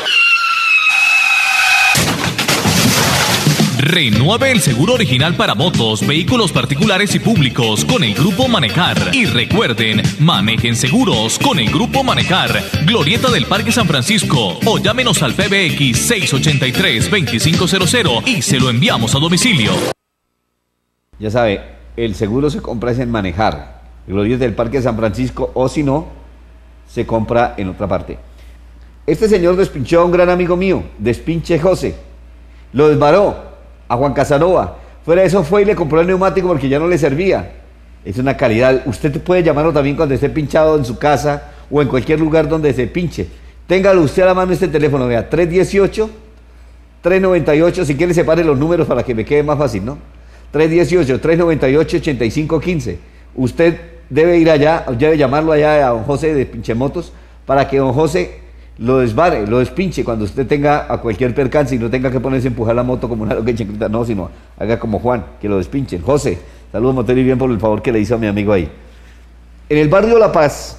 Renueve el seguro original para motos, vehículos particulares y públicos con el Grupo Manejar. Y recuerden, manejen seguros con el Grupo Manejar. Glorieta del Parque San Francisco. O llámenos al P B X seis ochenta y tres, veinticinco cero cero y se lo enviamos a domicilio. Ya sabe, el seguro se compra es en Manejar, Glorieta del Parque San Francisco, o si no, se compra en otra parte. Este señor despinchó a un gran amigo mío, Despinche José. Lo desbaró a Juan Casanova. Fuera de eso fue y le compró el neumático porque ya no le servía. Es una calidad. Usted puede llamarlo también cuando esté pinchado en su casa o en cualquier lugar donde se pinche. Téngalo usted a la mano este teléfono, vea, tres dieciocho, tres noventa y ocho, si quiere separe los números para que me quede más fácil, ¿no? tres dieciocho, tres noventa y ocho, ochenta y cinco quince. Usted debe ir allá, debe llamarlo allá a don José de Pinchemotos para que don José lo desvare, lo despinche cuando usted tenga a cualquier percance y no tenga que ponerse a empujar la moto como una loca chancleta, no, sino haga como Juan, que lo despinchen. José, Saludos, Motero, y bien por el favor que le hizo a mi amigo ahí. En el barrio La Paz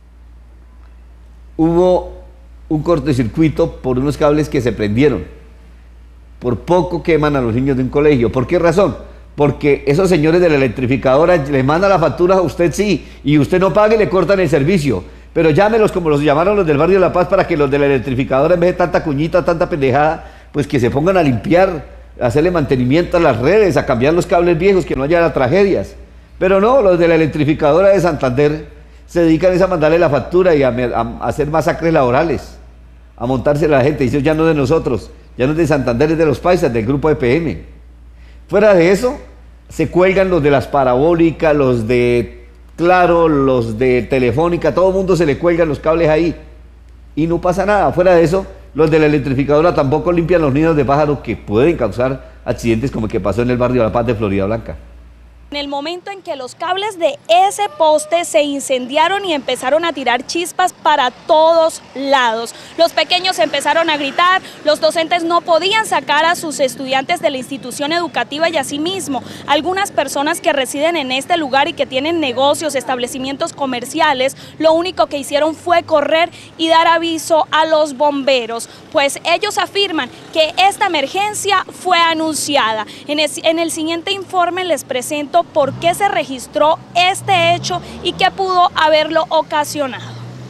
hubo un cortocircuito por unos cables que se prendieron. Por poco queman a los niños de un colegio. ¿Por qué razón? Porque esos señores de la electrificadora le mandan la factura a usted sí, y usted no paga y le cortan el servicio. Pero llámelos como los llamaron los del barrio La Paz para que los de la electrificadora, en vez de tanta cuñita, tanta pendejada, pues que se pongan a limpiar, a hacerle mantenimiento a las redes, a cambiar los cables viejos, que no haya tragedias. Pero no, los de la electrificadora de Santander se dedican a mandarle la factura y a, a, a hacer masacres laborales, a montarse la gente. Y eso ya no es de nosotros, ya no es de Santander, es de los paisas, del grupo E P M. Fuera de eso, se cuelgan los de las parabólicas, los de Claro, los de Telefónica, todo el mundo se le cuelgan los cables ahí y no pasa nada. Fuera de eso, los de la electrificadora tampoco limpian los nidos de pájaros que pueden causar accidentes como el que pasó en el barrio La Paz de Florida Blanca. En el momento en que los cables de ese poste se incendiaron y empezaron a tirar chispas para todos lados. Los pequeños empezaron a gritar, los docentes no podían sacar a sus estudiantes de la institución educativa y asimismo algunas personas que residen en este lugar y que tienen negocios, establecimientos comerciales, lo único que hicieron fue correr y dar aviso a los bomberos, pues ellos afirman que esta emergencia fue anunciada. En el, en el siguiente informe les presento por qué se registró este hecho y qué pudo haberlo ocasionado.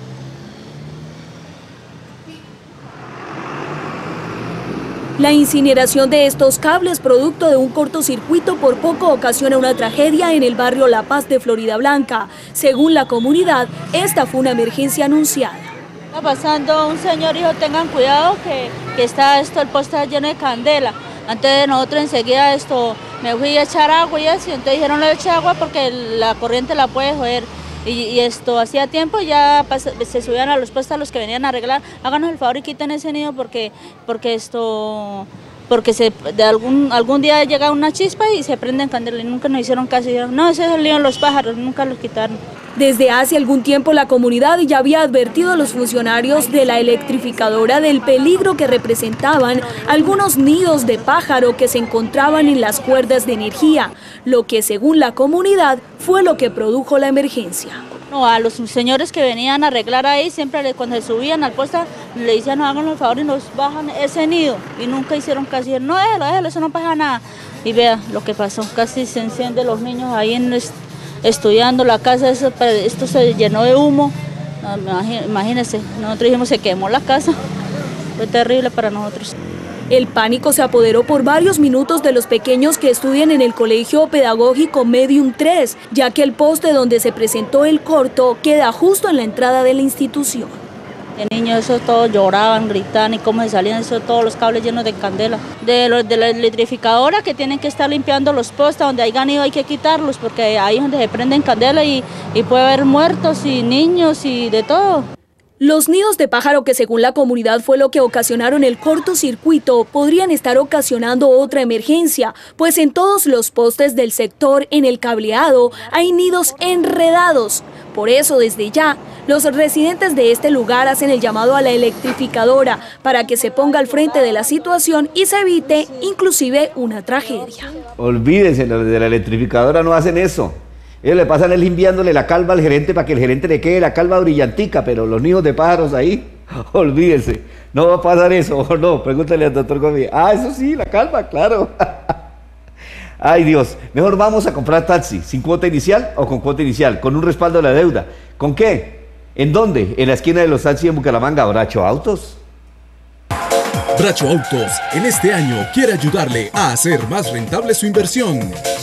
La incineración de estos cables producto de un cortocircuito por poco ocasiona una tragedia en el barrio La Paz de Florida Blanca. Según la comunidad, esta fue una emergencia anunciada. Está pasando un señor dijo, tengan cuidado que, que está esto, el poste está lleno de candela. Antes de nosotros enseguida esto, me fui a echar agua y así, entonces dijeron no le eche agua porque la corriente la puede joder. Y, y esto hacía tiempo ya pas, se subían a los postes a los que venían a arreglar, háganos el favor y quiten ese nido porque, porque esto, porque se, de algún, algún día llega una chispa y se prenden candela y nunca nos hicieron caso. Y dijeron, no, ese es el nido de los pájaros, nunca los quitaron. Desde hace algún tiempo la comunidad ya había advertido a los funcionarios de la electrificadora del peligro que representaban algunos nidos de pájaro que se encontraban en las cuerdas de energía, lo que según la comunidad fue lo que produjo la emergencia. No, a los señores que venían a arreglar ahí, siempre cuando se subían al poste, le decían, no, háganlo el favor y nos bajan ese nido. Y nunca hicieron caso, no, déjalo, déjalo, eso no pasa nada. Y vea lo que pasó, casi se encienden los niños ahí en este, estudiando la casa, eso, esto se llenó de humo, imagínense, nosotros dijimos se quemó la casa, fue terrible para nosotros. El pánico se apoderó por varios minutos de los pequeños que estudian en el Colegio Pedagógico Medium tres, ya que el poste donde se presentó el corto queda justo en la entrada de la institución. De niños esos todos lloraban, gritaban y cómo se salían esos, todos los cables llenos de candela. De, los, de la electrificadora que tienen que estar limpiando los postes, donde hay ganido hay que quitarlos porque ahí es donde se prenden candela y, y puede haber muertos y niños y de todo. Los nidos de pájaro que según la comunidad fue lo que ocasionaron el cortocircuito podrían estar ocasionando otra emergencia, pues en todos los postes del sector en el cableado hay nidos enredados. Por eso desde ya los residentes de este lugar hacen el llamado a la electrificadora para que se ponga al frente de la situación y se evite inclusive una tragedia. Olvídense, los de la electrificadora no hacen eso. Ellos le pasan él limpiándole la calva al gerente para que el gerente le quede la calva brillantica, pero los nidos de pájaros ahí, olvídense, no va a pasar eso, o no, pregúntale al doctor Gómez. Ah, eso sí, la calva, claro. Ay Dios, mejor vamos a comprar taxi, sin cuota inicial o con cuota inicial, con un respaldo de la deuda. ¿Con qué? ¿En dónde? En la esquina de los taxis en Bucaramanga, Bracho Autos. Bracho Autos, en este año quiere ayudarle a hacer más rentable su inversión.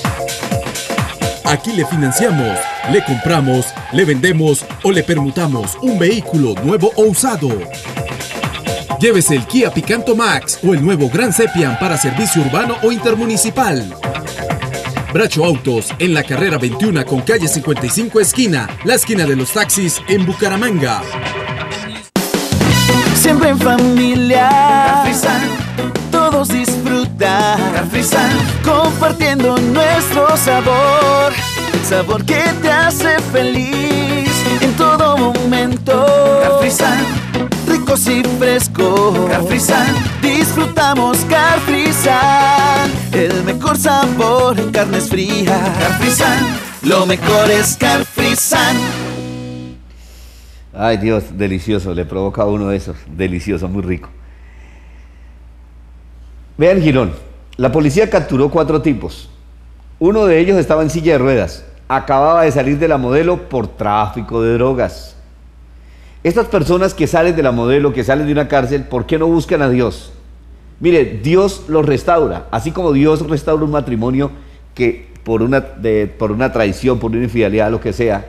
Aquí le financiamos, le compramos, le vendemos o le permutamos un vehículo nuevo o usado. Llévese el Kia Picanto Max o el nuevo Gran Sepian para servicio urbano o intermunicipal. Bracho Autos en la carrera veintiuno con calle cincuenta y cinco esquina, la esquina de los taxis en Bucaramanga. Siempre en familia, Carfrisan, todos disfrutan. Carfrisan, compartiendo nuestro sabor, el sabor que te hace feliz en todo momento. Carfrisan, ricos y frescos. Carfrisan, disfrutamos Carfrisan, el el mejor sabor en carnes frías. Carfrisan, lo mejor es Carfrisan. Ay Dios, delicioso, le provoca a uno de esos, delicioso, muy rico. Vean Girón, la policía capturó cuatro tipos. Uno de ellos estaba en silla de ruedas, acababa de salir de la Modelo por tráfico de drogas. Estas personas que salen de la Modelo, que salen de una cárcel, ¿por qué no buscan a Dios? Mire, Dios los restaura, así como Dios restaura un matrimonio que por una, de, por una traición, por una infidelidad, lo que sea,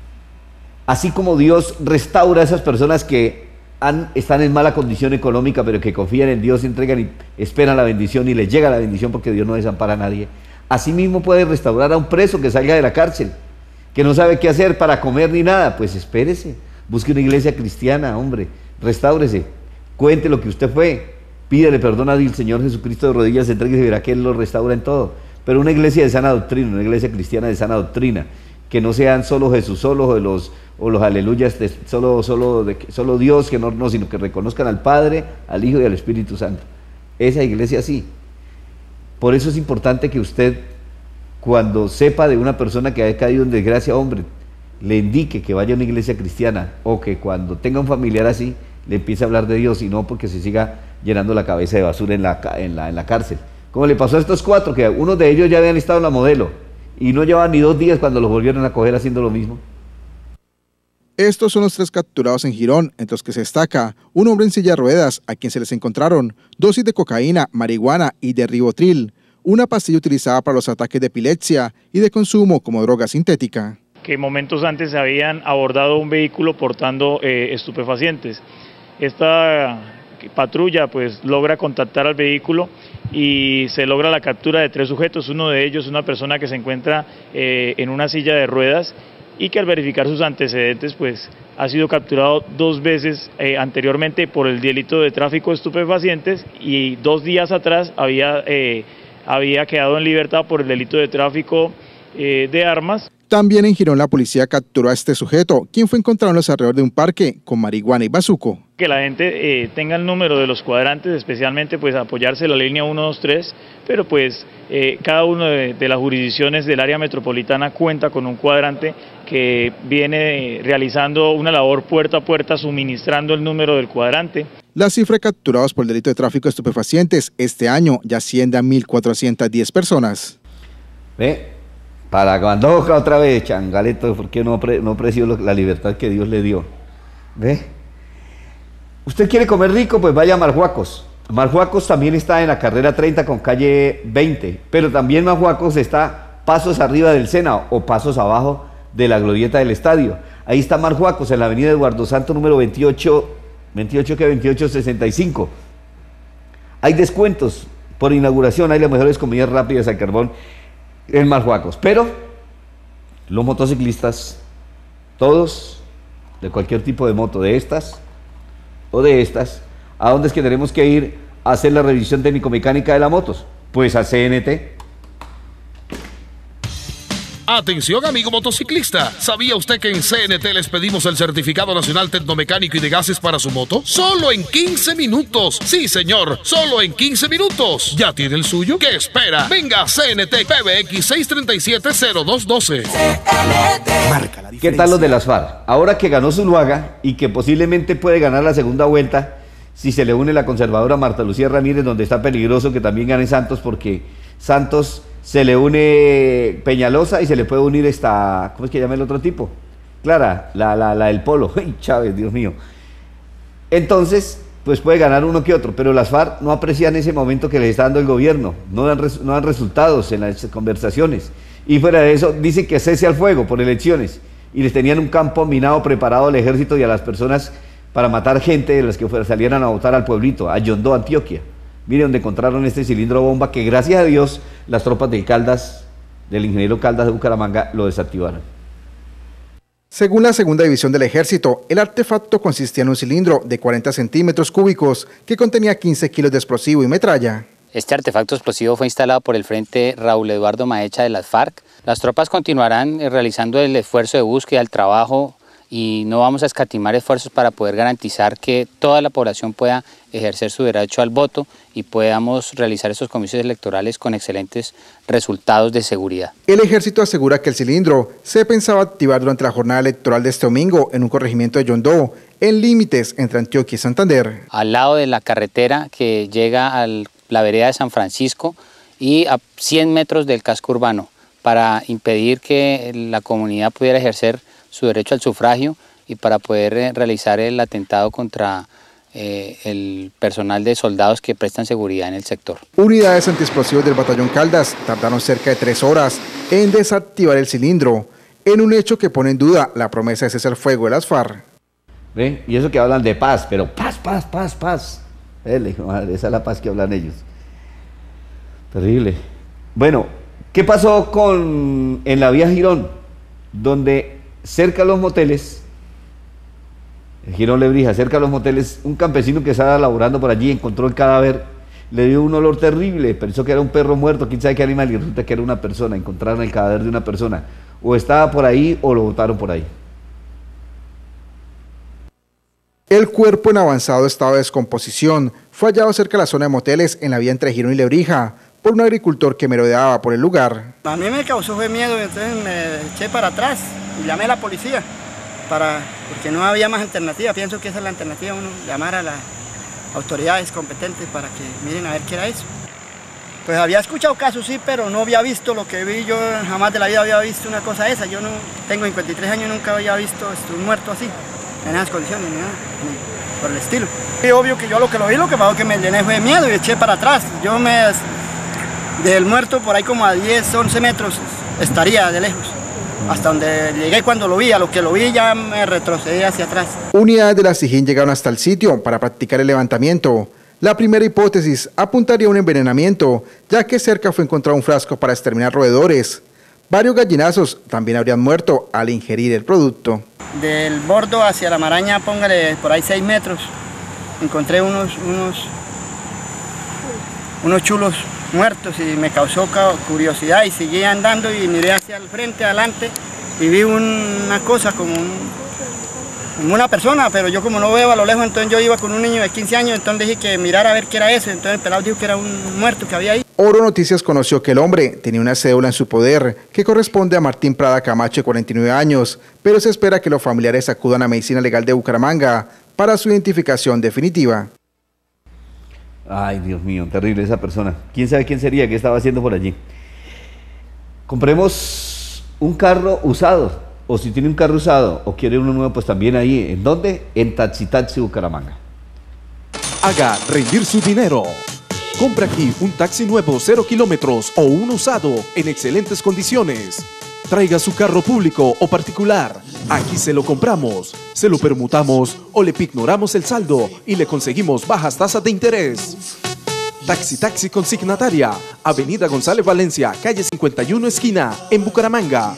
así como Dios restaura a esas personas que han, están en mala condición económica, pero que confían en Dios, entregan y esperan la bendición y les llega la bendición porque Dios no desampara a nadie. Así mismo puede restaurar a un preso que salga de la cárcel, que no sabe qué hacer para comer ni nada. Pues espérese, busque una iglesia cristiana, hombre, restáurese, cuente lo que usted fue, pídele perdón al Señor Jesucristo de rodillas, entréguese y verá que Él lo restaura en todo. Pero una iglesia de sana doctrina, una iglesia cristiana de sana doctrina, que no sean solo Jesús solo o los, o los aleluyas, de, solo, solo, de, solo Dios, que no, no, sino que reconozcan al Padre, al Hijo y al Espíritu Santo. Esa iglesia sí. Por eso es importante que usted, cuando sepa de una persona que ha caído en desgracia, hombre, le indique que vaya a una iglesia cristiana, o que cuando tenga un familiar así, le empiece a hablar de Dios, y no porque se siga llenando la cabeza de basura en la, en la, en la cárcel. Como le pasó a estos cuatro, que uno de ellos ya habían estado en la Modelo, y no llevaban ni dos días cuando los volvieron a coger haciendo lo mismo. Estos son los tres capturados en Girón, entre los que se destaca un hombre en silla de ruedas, a quien se les encontraron dosis de cocaína, marihuana y de ribotril, una pastilla utilizada para los ataques de epilepsia y de consumo como droga sintética. Que momentos antes habían abordado un vehículo portando eh, estupefacientes. Esta patrulla pues logra contactar al vehículo y se logra la captura de tres sujetos. Uno de ellos, una persona que se encuentra eh, en una silla de ruedas, y que al verificar sus antecedentes pues ha sido capturado dos veces eh, anteriormente por el delito de tráfico de estupefacientes, y dos días atrás había, eh, había quedado en libertad por el delito de tráfico eh, de armas. También en Girón la policía capturó a este sujeto, quien fue encontrado en los alrededores de un parque con marihuana y bazuco. Que la gente eh, tenga el número de los cuadrantes, especialmente pues apoyarse la línea uno dos tres, pero pues eh, cada una de, de las jurisdicciones del área metropolitana cuenta con un cuadrante que viene realizando una labor puerta a puerta suministrando el número del cuadrante. La cifra de capturados por el delito de tráfico de estupefacientes este año ya asciende a mil cuatrocientas diez personas. ¿Ve? Para cuando otra vez, Changaleto, ¿por qué no, apre, no apreció la libertad que Dios le dio? ¿Ve? ¿Usted quiere comer rico? Pues vaya a Marhuacos. Marhuacos también está en la carrera treinta con calle veinte, pero también Marhuacos está pasos arriba del Sena o pasos abajo de la glorieta del estadio. Ahí está Marhuacos, en la avenida Eduardo Santo, número veintiocho, veintiocho que veintiocho sesenta y cinco. Hay descuentos por inauguración, hay las mejores comidas rápidas al carbón en Marhuacos, pero los motociclistas, todos, de cualquier tipo de moto, de estas o de estas, ¿a dónde es que tenemos que ir a hacer la revisión técnico-mecánica de las motos? Pues a C N T. Atención amigo motociclista, ¿sabía usted que en C N T les pedimos el certificado nacional tecnomecánico y de gases para su moto? Solo en quince minutos. Sí señor, solo en quince minutos. ¿Ya tiene el suyo? ¿Qué espera? Venga a C N T, P B X seis tres siete cero dos uno dos. ¿Qué tal los de las FARC? Ahora que ganó Zuluaga y que posiblemente puede ganar la segunda vuelta si se le une la conservadora Marta Lucía Ramírez, donde está peligroso que también gane Santos, porque Santos se le une Peñalosa y se le puede unir esta, ¿cómo es que llama el otro tipo? Clara, la, la, la del Polo. ¡Ay, Chávez, Dios mío! Entonces, pues puede ganar uno que otro, pero las FARC no aprecian ese momento que les está dando el gobierno, no dan, res, no dan resultados en las conversaciones. Y fuera de eso, dicen que cese al fuego por elecciones, y les tenían un campo minado preparado al ejército y a las personas para matar gente de las que fuera, salieran a votar al pueblito, a Yondó, Antioquia. Mire donde encontraron este cilindro bomba que gracias a Dios las tropas del Caldas, del ingeniero Caldas de Bucaramanga, lo desactivaron. Según la segunda división del ejército, el artefacto consistía en un cilindro de cuarenta centímetros cúbicos que contenía quince kilos de explosivo y metralla. Este artefacto explosivo fue instalado por el Frente Raúl Eduardo Maecha de las FARC. Las tropas continuarán realizando el esfuerzo de búsqueda, el trabajo y no vamos a escatimar esfuerzos para poder garantizar que toda la población pueda ejercer su derecho al voto y podamos realizar estos comicios electorales con excelentes resultados de seguridad. El ejército asegura que el cilindro se pensaba activar durante la jornada electoral de este domingo en un corregimiento de Yondó, en límites entre Antioquia y Santander. Al lado de la carretera que llega a la vereda de San Francisco y a cien metros del casco urbano, para impedir que la comunidad pudiera ejercer su derecho al sufragio y para poder eh, realizar el atentado contra eh, el personal de soldados que prestan seguridad en el sector. Unidades antiexplosivos del batallón Caldas tardaron cerca de tres horas en desactivar el cilindro, en un hecho que pone en duda la promesa de cesar fuego de las FARC. ¿Ven? Y eso que hablan de paz, pero paz, paz, paz, paz. Eh, le dijo, madre, esa es la paz que hablan ellos. Terrible. Bueno, ¿qué pasó con en la vía Girón? Donde cerca de los moteles, Girón Lebrija, cerca de los moteles, un campesino que estaba laborando por allí encontró el cadáver, le dio un olor terrible, pensó que era un perro muerto, quién sabe qué animal, y resulta que era una persona, encontraron el cadáver de una persona, o estaba por ahí o lo botaron por ahí. El cuerpo en avanzado estado de descomposición fue hallado cerca de la zona de moteles en la vía entre Girón y Lebrija por un agricultor que merodeaba por el lugar. A mí me causó fue miedo, entonces me eché para atrás y llamé a la policía, para, porque no había más alternativa. Pienso que esa es la alternativa, uno llamar a las autoridades competentes para que miren a ver qué era eso. Pues había escuchado casos, sí, pero no había visto lo que vi, yo jamás de la vida había visto una cosa esa. Yo no tengo cincuenta y tres años, nunca había visto un muerto así, en esas condiciones, ni nada, ni por el estilo. Y obvio que yo lo que lo vi, lo que pasó que me llené fue de miedo y eché para atrás. Yo me... Del muerto por ahí como a diez, once metros estaría de lejos. Hasta donde llegué cuando lo vi, a lo que lo vi ya me retrocedí hacia atrás. Unidades de la SIJIN llegaron hasta el sitio para practicar el levantamiento. La primera hipótesis apuntaría a un envenenamiento, ya que cerca fue encontrado un frasco para exterminar roedores. Varios gallinazos también habrían muerto al ingerir el producto. Del bordo hacia la maraña, póngale por ahí seis metros, encontré unos, unos, unos chulos muertos y me causó curiosidad y seguí andando y miré hacia el frente, adelante y vi una cosa como, un, como una persona, pero yo como no veo a lo lejos, entonces yo iba con un niño de quince años, entonces dije que mirara a ver qué era eso, entonces el pelado dijo que era un muerto que había ahí. Oro Noticias conoció que el hombre tenía una cédula en su poder que corresponde a Martín Prada Camacho de cuarenta y nueve años, pero se espera que los familiares acudan a Medicina Legal de Bucaramanga para su identificación definitiva. Ay, Dios mío, terrible esa persona. ¿Quién sabe quién sería? ¿Qué estaba haciendo por allí? Compremos un carro usado, o si tiene un carro usado, o quiere uno nuevo, pues también ahí. ¿En dónde? En Taxi Taxi Bucaramanga. Haga rendir su dinero. Compra aquí un taxi nuevo, cero kilómetros, o un usado, en excelentes condiciones. Traiga su carro público o particular. Aquí se lo compramos, se lo permutamos o le pignoramos el saldo y le conseguimos bajas tasas de interés. Taxi Taxi Consignataria, Avenida González Valencia, calle cincuenta y uno esquina, en Bucaramanga.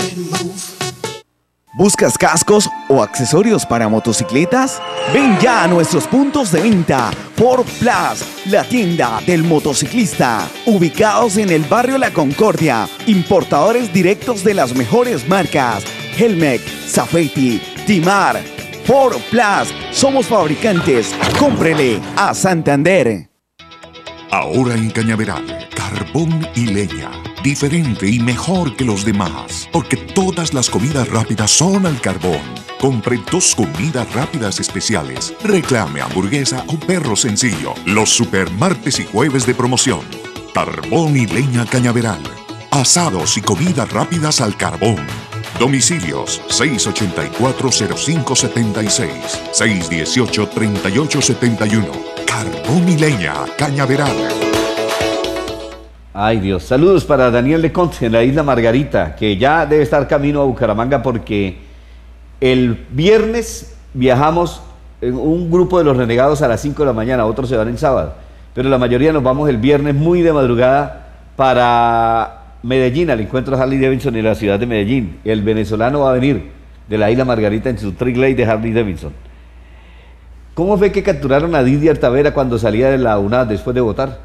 ¿Buscas cascos o accesorios para motocicletas? Ven ya a nuestros puntos de venta Ford Plus, la tienda del motociclista, ubicados en el barrio La Concordia, importadores directos de las mejores marcas, Helmec, Safety, Timar, Ford Plus, somos fabricantes, cómprele a Santander. Ahora en Cañaveral, carbón y leña, diferente y mejor que los demás, porque todas las comidas rápidas son al carbón. Compre dos comidas rápidas especiales, reclame hamburguesa o perro sencillo, los super martes y jueves de promoción. Carbón y leña Cañaveral, asados y comidas rápidas al carbón. Domicilios seis ochenta y cuatro cero cinco setenta y seis, seis dieciocho treinta y ocho setenta y uno. Carbón y leña Cañaveral. Ay Dios, saludos para Daniel Leconte en la isla Margarita, que ya debe estar camino a Bucaramanga porque el viernes viajamos en un grupo de los renegados a las cinco de la mañana, otros se van el sábado, pero la mayoría nos vamos el viernes muy de madrugada para Medellín, al encuentro de Harley Davidson en la ciudad de Medellín. El venezolano va a venir de la isla Margarita en su Triglade de Harley Davidson. ¿Cómo fue que capturaron a Didier Tavera cuando salía de la U N A después de votar?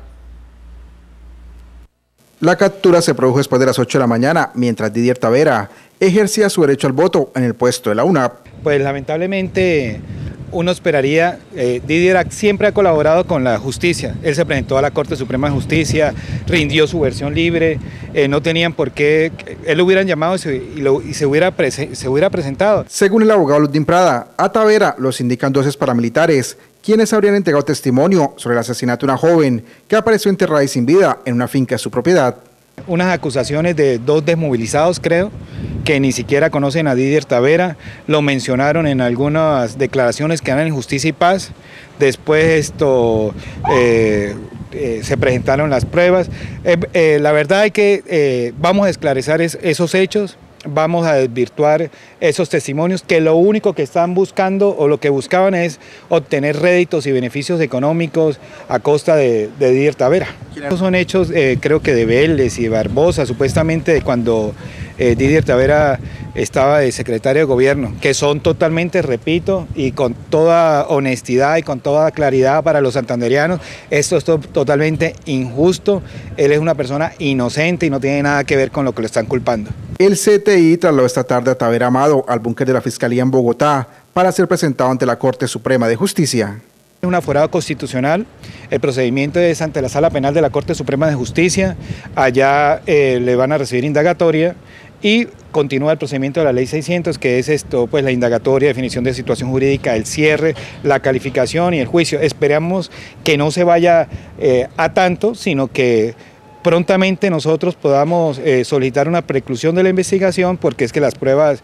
La captura se produjo después de las ocho de la mañana, mientras Didier Tavera ejercía su derecho al voto en el puesto de la U N A P. Pues lamentablemente uno esperaría, eh, Didier siempre ha colaborado con la justicia, él se presentó a la Corte Suprema de Justicia, rindió su versión libre, eh, no tenían por qué, él lo hubieran llamado y se, y lo, y se, hubiera, prese, se hubiera presentado. Según el abogado Ludwig Prada, a Tavera los indican doce paramilitares, quienes habrían entregado testimonio sobre el asesinato de una joven que apareció enterrada y sin vida en una finca de su propiedad. Unas acusaciones de dos desmovilizados, creo, que ni siquiera conocen a Didier Tavera, lo mencionaron en algunas declaraciones que dan en Justicia y Paz, después esto eh, eh, se presentaron las pruebas, eh, eh, la verdad es que eh, vamos a esclarecer es, esos hechos, vamos a desvirtuar esos testimonios que lo único que están buscando o lo que buscaban es obtener réditos y beneficios económicos a costa de, de Didier Tavera. Estos son hechos eh, creo que de Vélez y de Barbosa, supuestamente de cuando eh, Didier Tavera estaba de secretario de gobierno, que son totalmente, repito, y con toda honestidad y con toda claridad para los santanderianos, esto es to totalmente injusto, él es una persona inocente y no tiene nada que ver con lo que lo están culpando. El C T I trasladó esta tarde a Tavera Amado al búnker de la Fiscalía en Bogotá para ser presentado ante la Corte Suprema de Justicia. Un aforado constitucional, el procedimiento es ante la Sala Penal de la Corte Suprema de Justicia, allá eh, le van a recibir indagatoria y continúa el procedimiento de la Ley seiscientos, que es esto, pues la indagatoria, definición de situación jurídica, el cierre, la calificación y el juicio. Esperamos que no se vaya eh, a tanto, sino que prontamente nosotros podamos eh, solicitar una preclusión de la investigación, porque es que las pruebas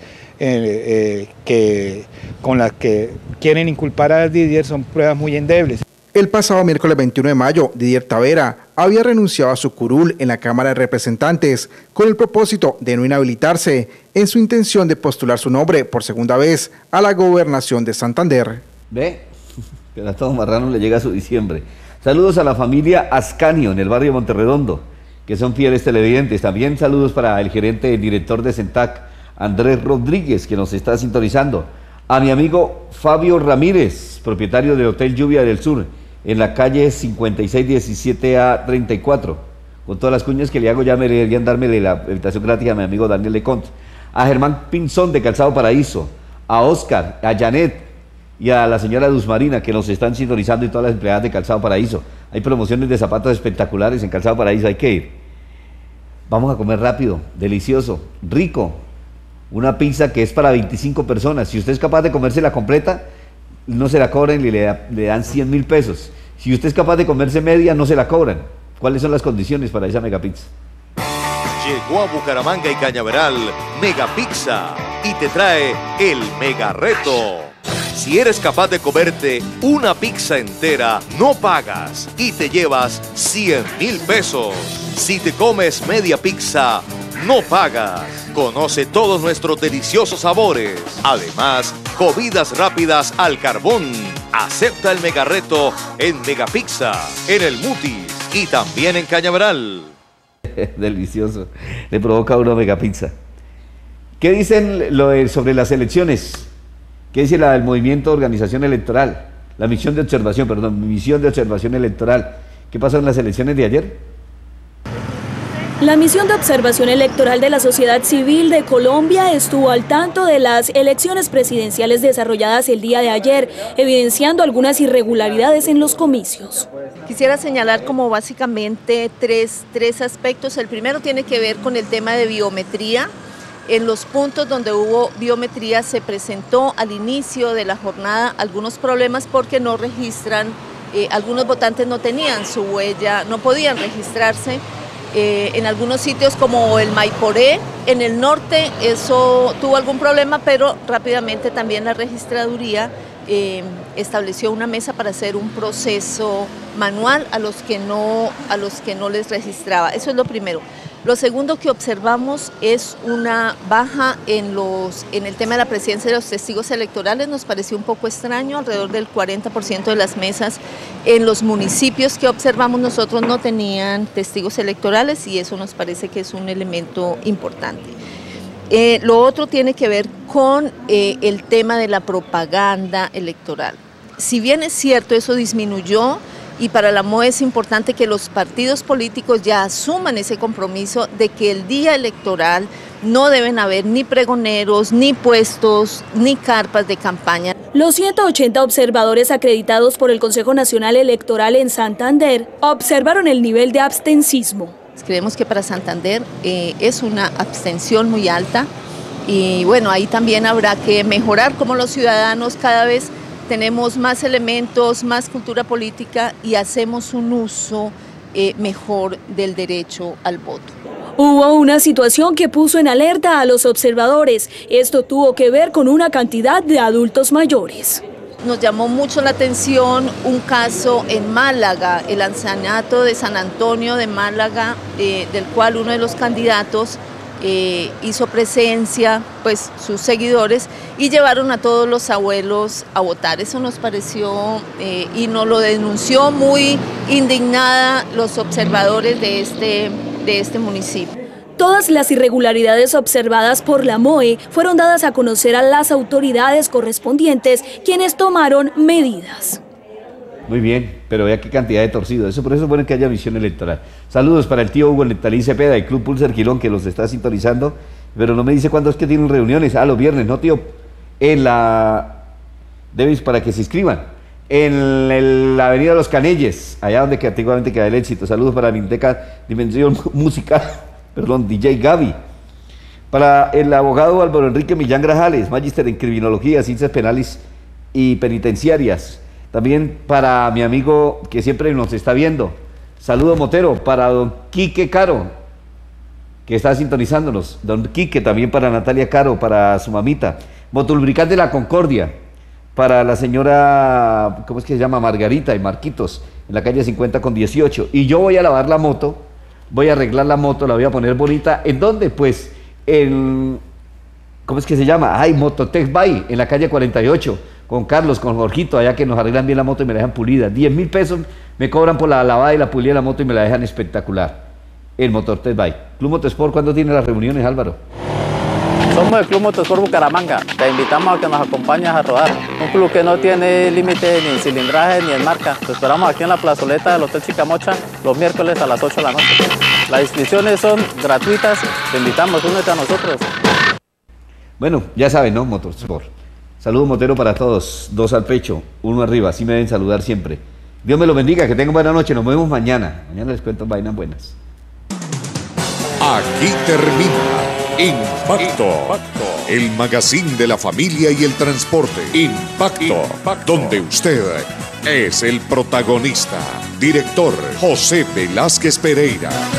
eh, eh, que, con las que quieren inculpar a Didier son pruebas muy endebles. El pasado miércoles veintiuno de mayo, Didier Tavera había renunciado a su curul en la Cámara de Representantes con el propósito de no inhabilitarse en su intención de postular su nombre por segunda vez a la gobernación de Santander. Ve, que a todos marranos le llega su diciembre. Saludos a la familia Ascanio en el barrio Monterredondo, que son fieles televidentes. También saludos para el gerente y director de Centac, Andrés Rodríguez, que nos está sintonizando. A mi amigo Fabio Ramírez, propietario del Hotel Lluvia del Sur, en la calle cincuenta y seis diecisiete A treinta y cuatro. Con todas las cuñas que le hago ya me deberían darme la invitación gratis a mi amigo Daniel Leconte. A Germán Pinzón de Calzado Paraíso, a Oscar, a Janet y a la señora Luz Marina, que nos están sintonizando, y todas las empleadas de Calzado Paraíso. Hay promociones de zapatos espectaculares en Calzado Paraíso, hay que ir. Vamos a comer rápido, delicioso, rico. Una pizza que es para veinticinco personas. Si usted es capaz de comérsela completa, no se la cobran y le, da, le dan cien mil pesos. Si usted es capaz de comerse media, no se la cobran. ¿Cuáles son las condiciones para esa mega pizza? Llegó a Bucaramanga y Cañaveral Mega Pizza y te trae el Mega Reto. Si eres capaz de comerte una pizza entera, no pagas y te llevas cien mil pesos. Si te comes media pizza, no pagas. Conoce todos nuestros deliciosos sabores. Además, comidas rápidas al carbón. Acepta el Mega Reto en Mega Pizza, en el Mutis y también en Cañaveral. Delicioso. Le provoca una mega pizza. ¿Qué dicen lo de, sobre las elecciones? ¿Qué dice la, el movimiento de organización electoral? La misión de observación, perdón, misión de observación electoral. ¿Qué pasó en las elecciones de ayer? La misión de observación electoral de la sociedad civil de Colombia estuvo al tanto de las elecciones presidenciales desarrolladas el día de ayer, evidenciando algunas irregularidades en los comicios. Quisiera señalar como básicamente tres, tres aspectos. El primero tiene que ver con el tema de biometría. En los puntos donde hubo biometría se presentó al inicio de la jornada algunos problemas porque no registran, eh, algunos votantes no tenían su huella, no podían registrarse. Eh, en algunos sitios como el Maiporé, en el norte eso tuvo algún problema, pero rápidamente también la registraduría eh, estableció una mesa para hacer un proceso manual a los que no, a los que no les registraba. Eso es lo primero. Lo segundo que observamos es una baja en, los, en el tema de la presencia de los testigos electorales. Nos pareció un poco extraño, alrededor del cuarenta por ciento de las mesas en los municipios que observamos nosotros no tenían testigos electorales y eso nos parece que es un elemento importante. Eh, lo otro tiene que ver con eh, el tema de la propaganda electoral. Si bien es cierto, eso disminuyó, y para la M O E es importante que los partidos políticos ya asuman ese compromiso de que el día electoral no deben haber ni pregoneros, ni puestos, ni carpas de campaña. Los ciento ochenta observadores acreditados por el Consejo Nacional Electoral en Santander observaron el nivel de abstencismo. Creemos que para Santander eh, es una abstención muy alta y bueno, ahí también habrá que mejorar como los ciudadanos cada vez tenemos más elementos, más cultura política y hacemos un uso eh, mejor del derecho al voto. Hubo una situación que puso en alerta a los observadores. Esto tuvo que ver con una cantidad de adultos mayores. Nos llamó mucho la atención un caso en Málaga, el ancianato de San Antonio de Málaga, eh, del cual uno de los candidatos eh, hizo presencia, pues sus seguidores, y llevaron a todos los abuelos a votar. Eso nos pareció eh, y nos lo denunció muy indignada los observadores de este, de este municipio. Todas las irregularidades observadas por la M O E fueron dadas a conocer a las autoridades correspondientes, quienes tomaron medidas. Muy bien, pero vea qué cantidad de torcidos. Eso por eso es bueno que haya visión electoral. Saludos para el tío Hugo Nectarín Cepeda del Club Pulsar Quilón, que los está sintonizando, pero no me dice cuándo es que tienen reuniones. Ah, los viernes, ¿no, tío? En la... Debes para que se inscriban. En el, la avenida Los Canelles, allá donde que antiguamente queda el éxito. Saludos para Minteca Dimensión Musical. Perdón, D J Gaby. Para el abogado Álvaro Enrique Millán Grajales, magíster en criminología, ciencias penales y penitenciarias. También para mi amigo que siempre nos está viendo. Saludo Motero. Para don Quique Caro, que está sintonizándonos. Don Quique, también para Natalia Caro, para su mamita. Motolubricante de la Concordia. Para la señora, ¿cómo es que se llama? Margarita y Marquitos, en la calle cincuenta con dieciocho. Y yo voy a lavar la moto. Voy a arreglar la moto, la voy a poner bonita. ¿En dónde? Pues en... ¿Cómo es que se llama? Ay, Mototech Bay, en la calle cuarenta y ocho, con Carlos, con Jorgito, allá que nos arreglan bien la moto y me la dejan pulida. diez mil pesos me cobran por la lavada y la pulida de la moto y me la dejan espectacular. El Mototech Bay. Club Motosport, ¿cuándo tiene las reuniones, Álvaro? Somos el Club Motosport Bucaramanga. Te invitamos a que nos acompañes a rodar. Un club que no tiene límite ni en cilindraje ni en marca. Te esperamos aquí en la plazoleta del Hotel Chicamocha los miércoles a las ocho de la noche. Las inscripciones son gratuitas. Te invitamos, únete a nosotros. Bueno, ya saben, ¿no? Motorsport. Saludo motero para todos. Dos al pecho, uno arriba. Así me deben saludar siempre. Dios me lo bendiga, que tengan buena noche. Nos vemos mañana. Mañana les cuento vainas buenas. Aquí termina Impacto, Impacto, el magazine de la familia y el transporte. Impacto, Impacto, donde usted es el protagonista. Director José Velázquez Pereira.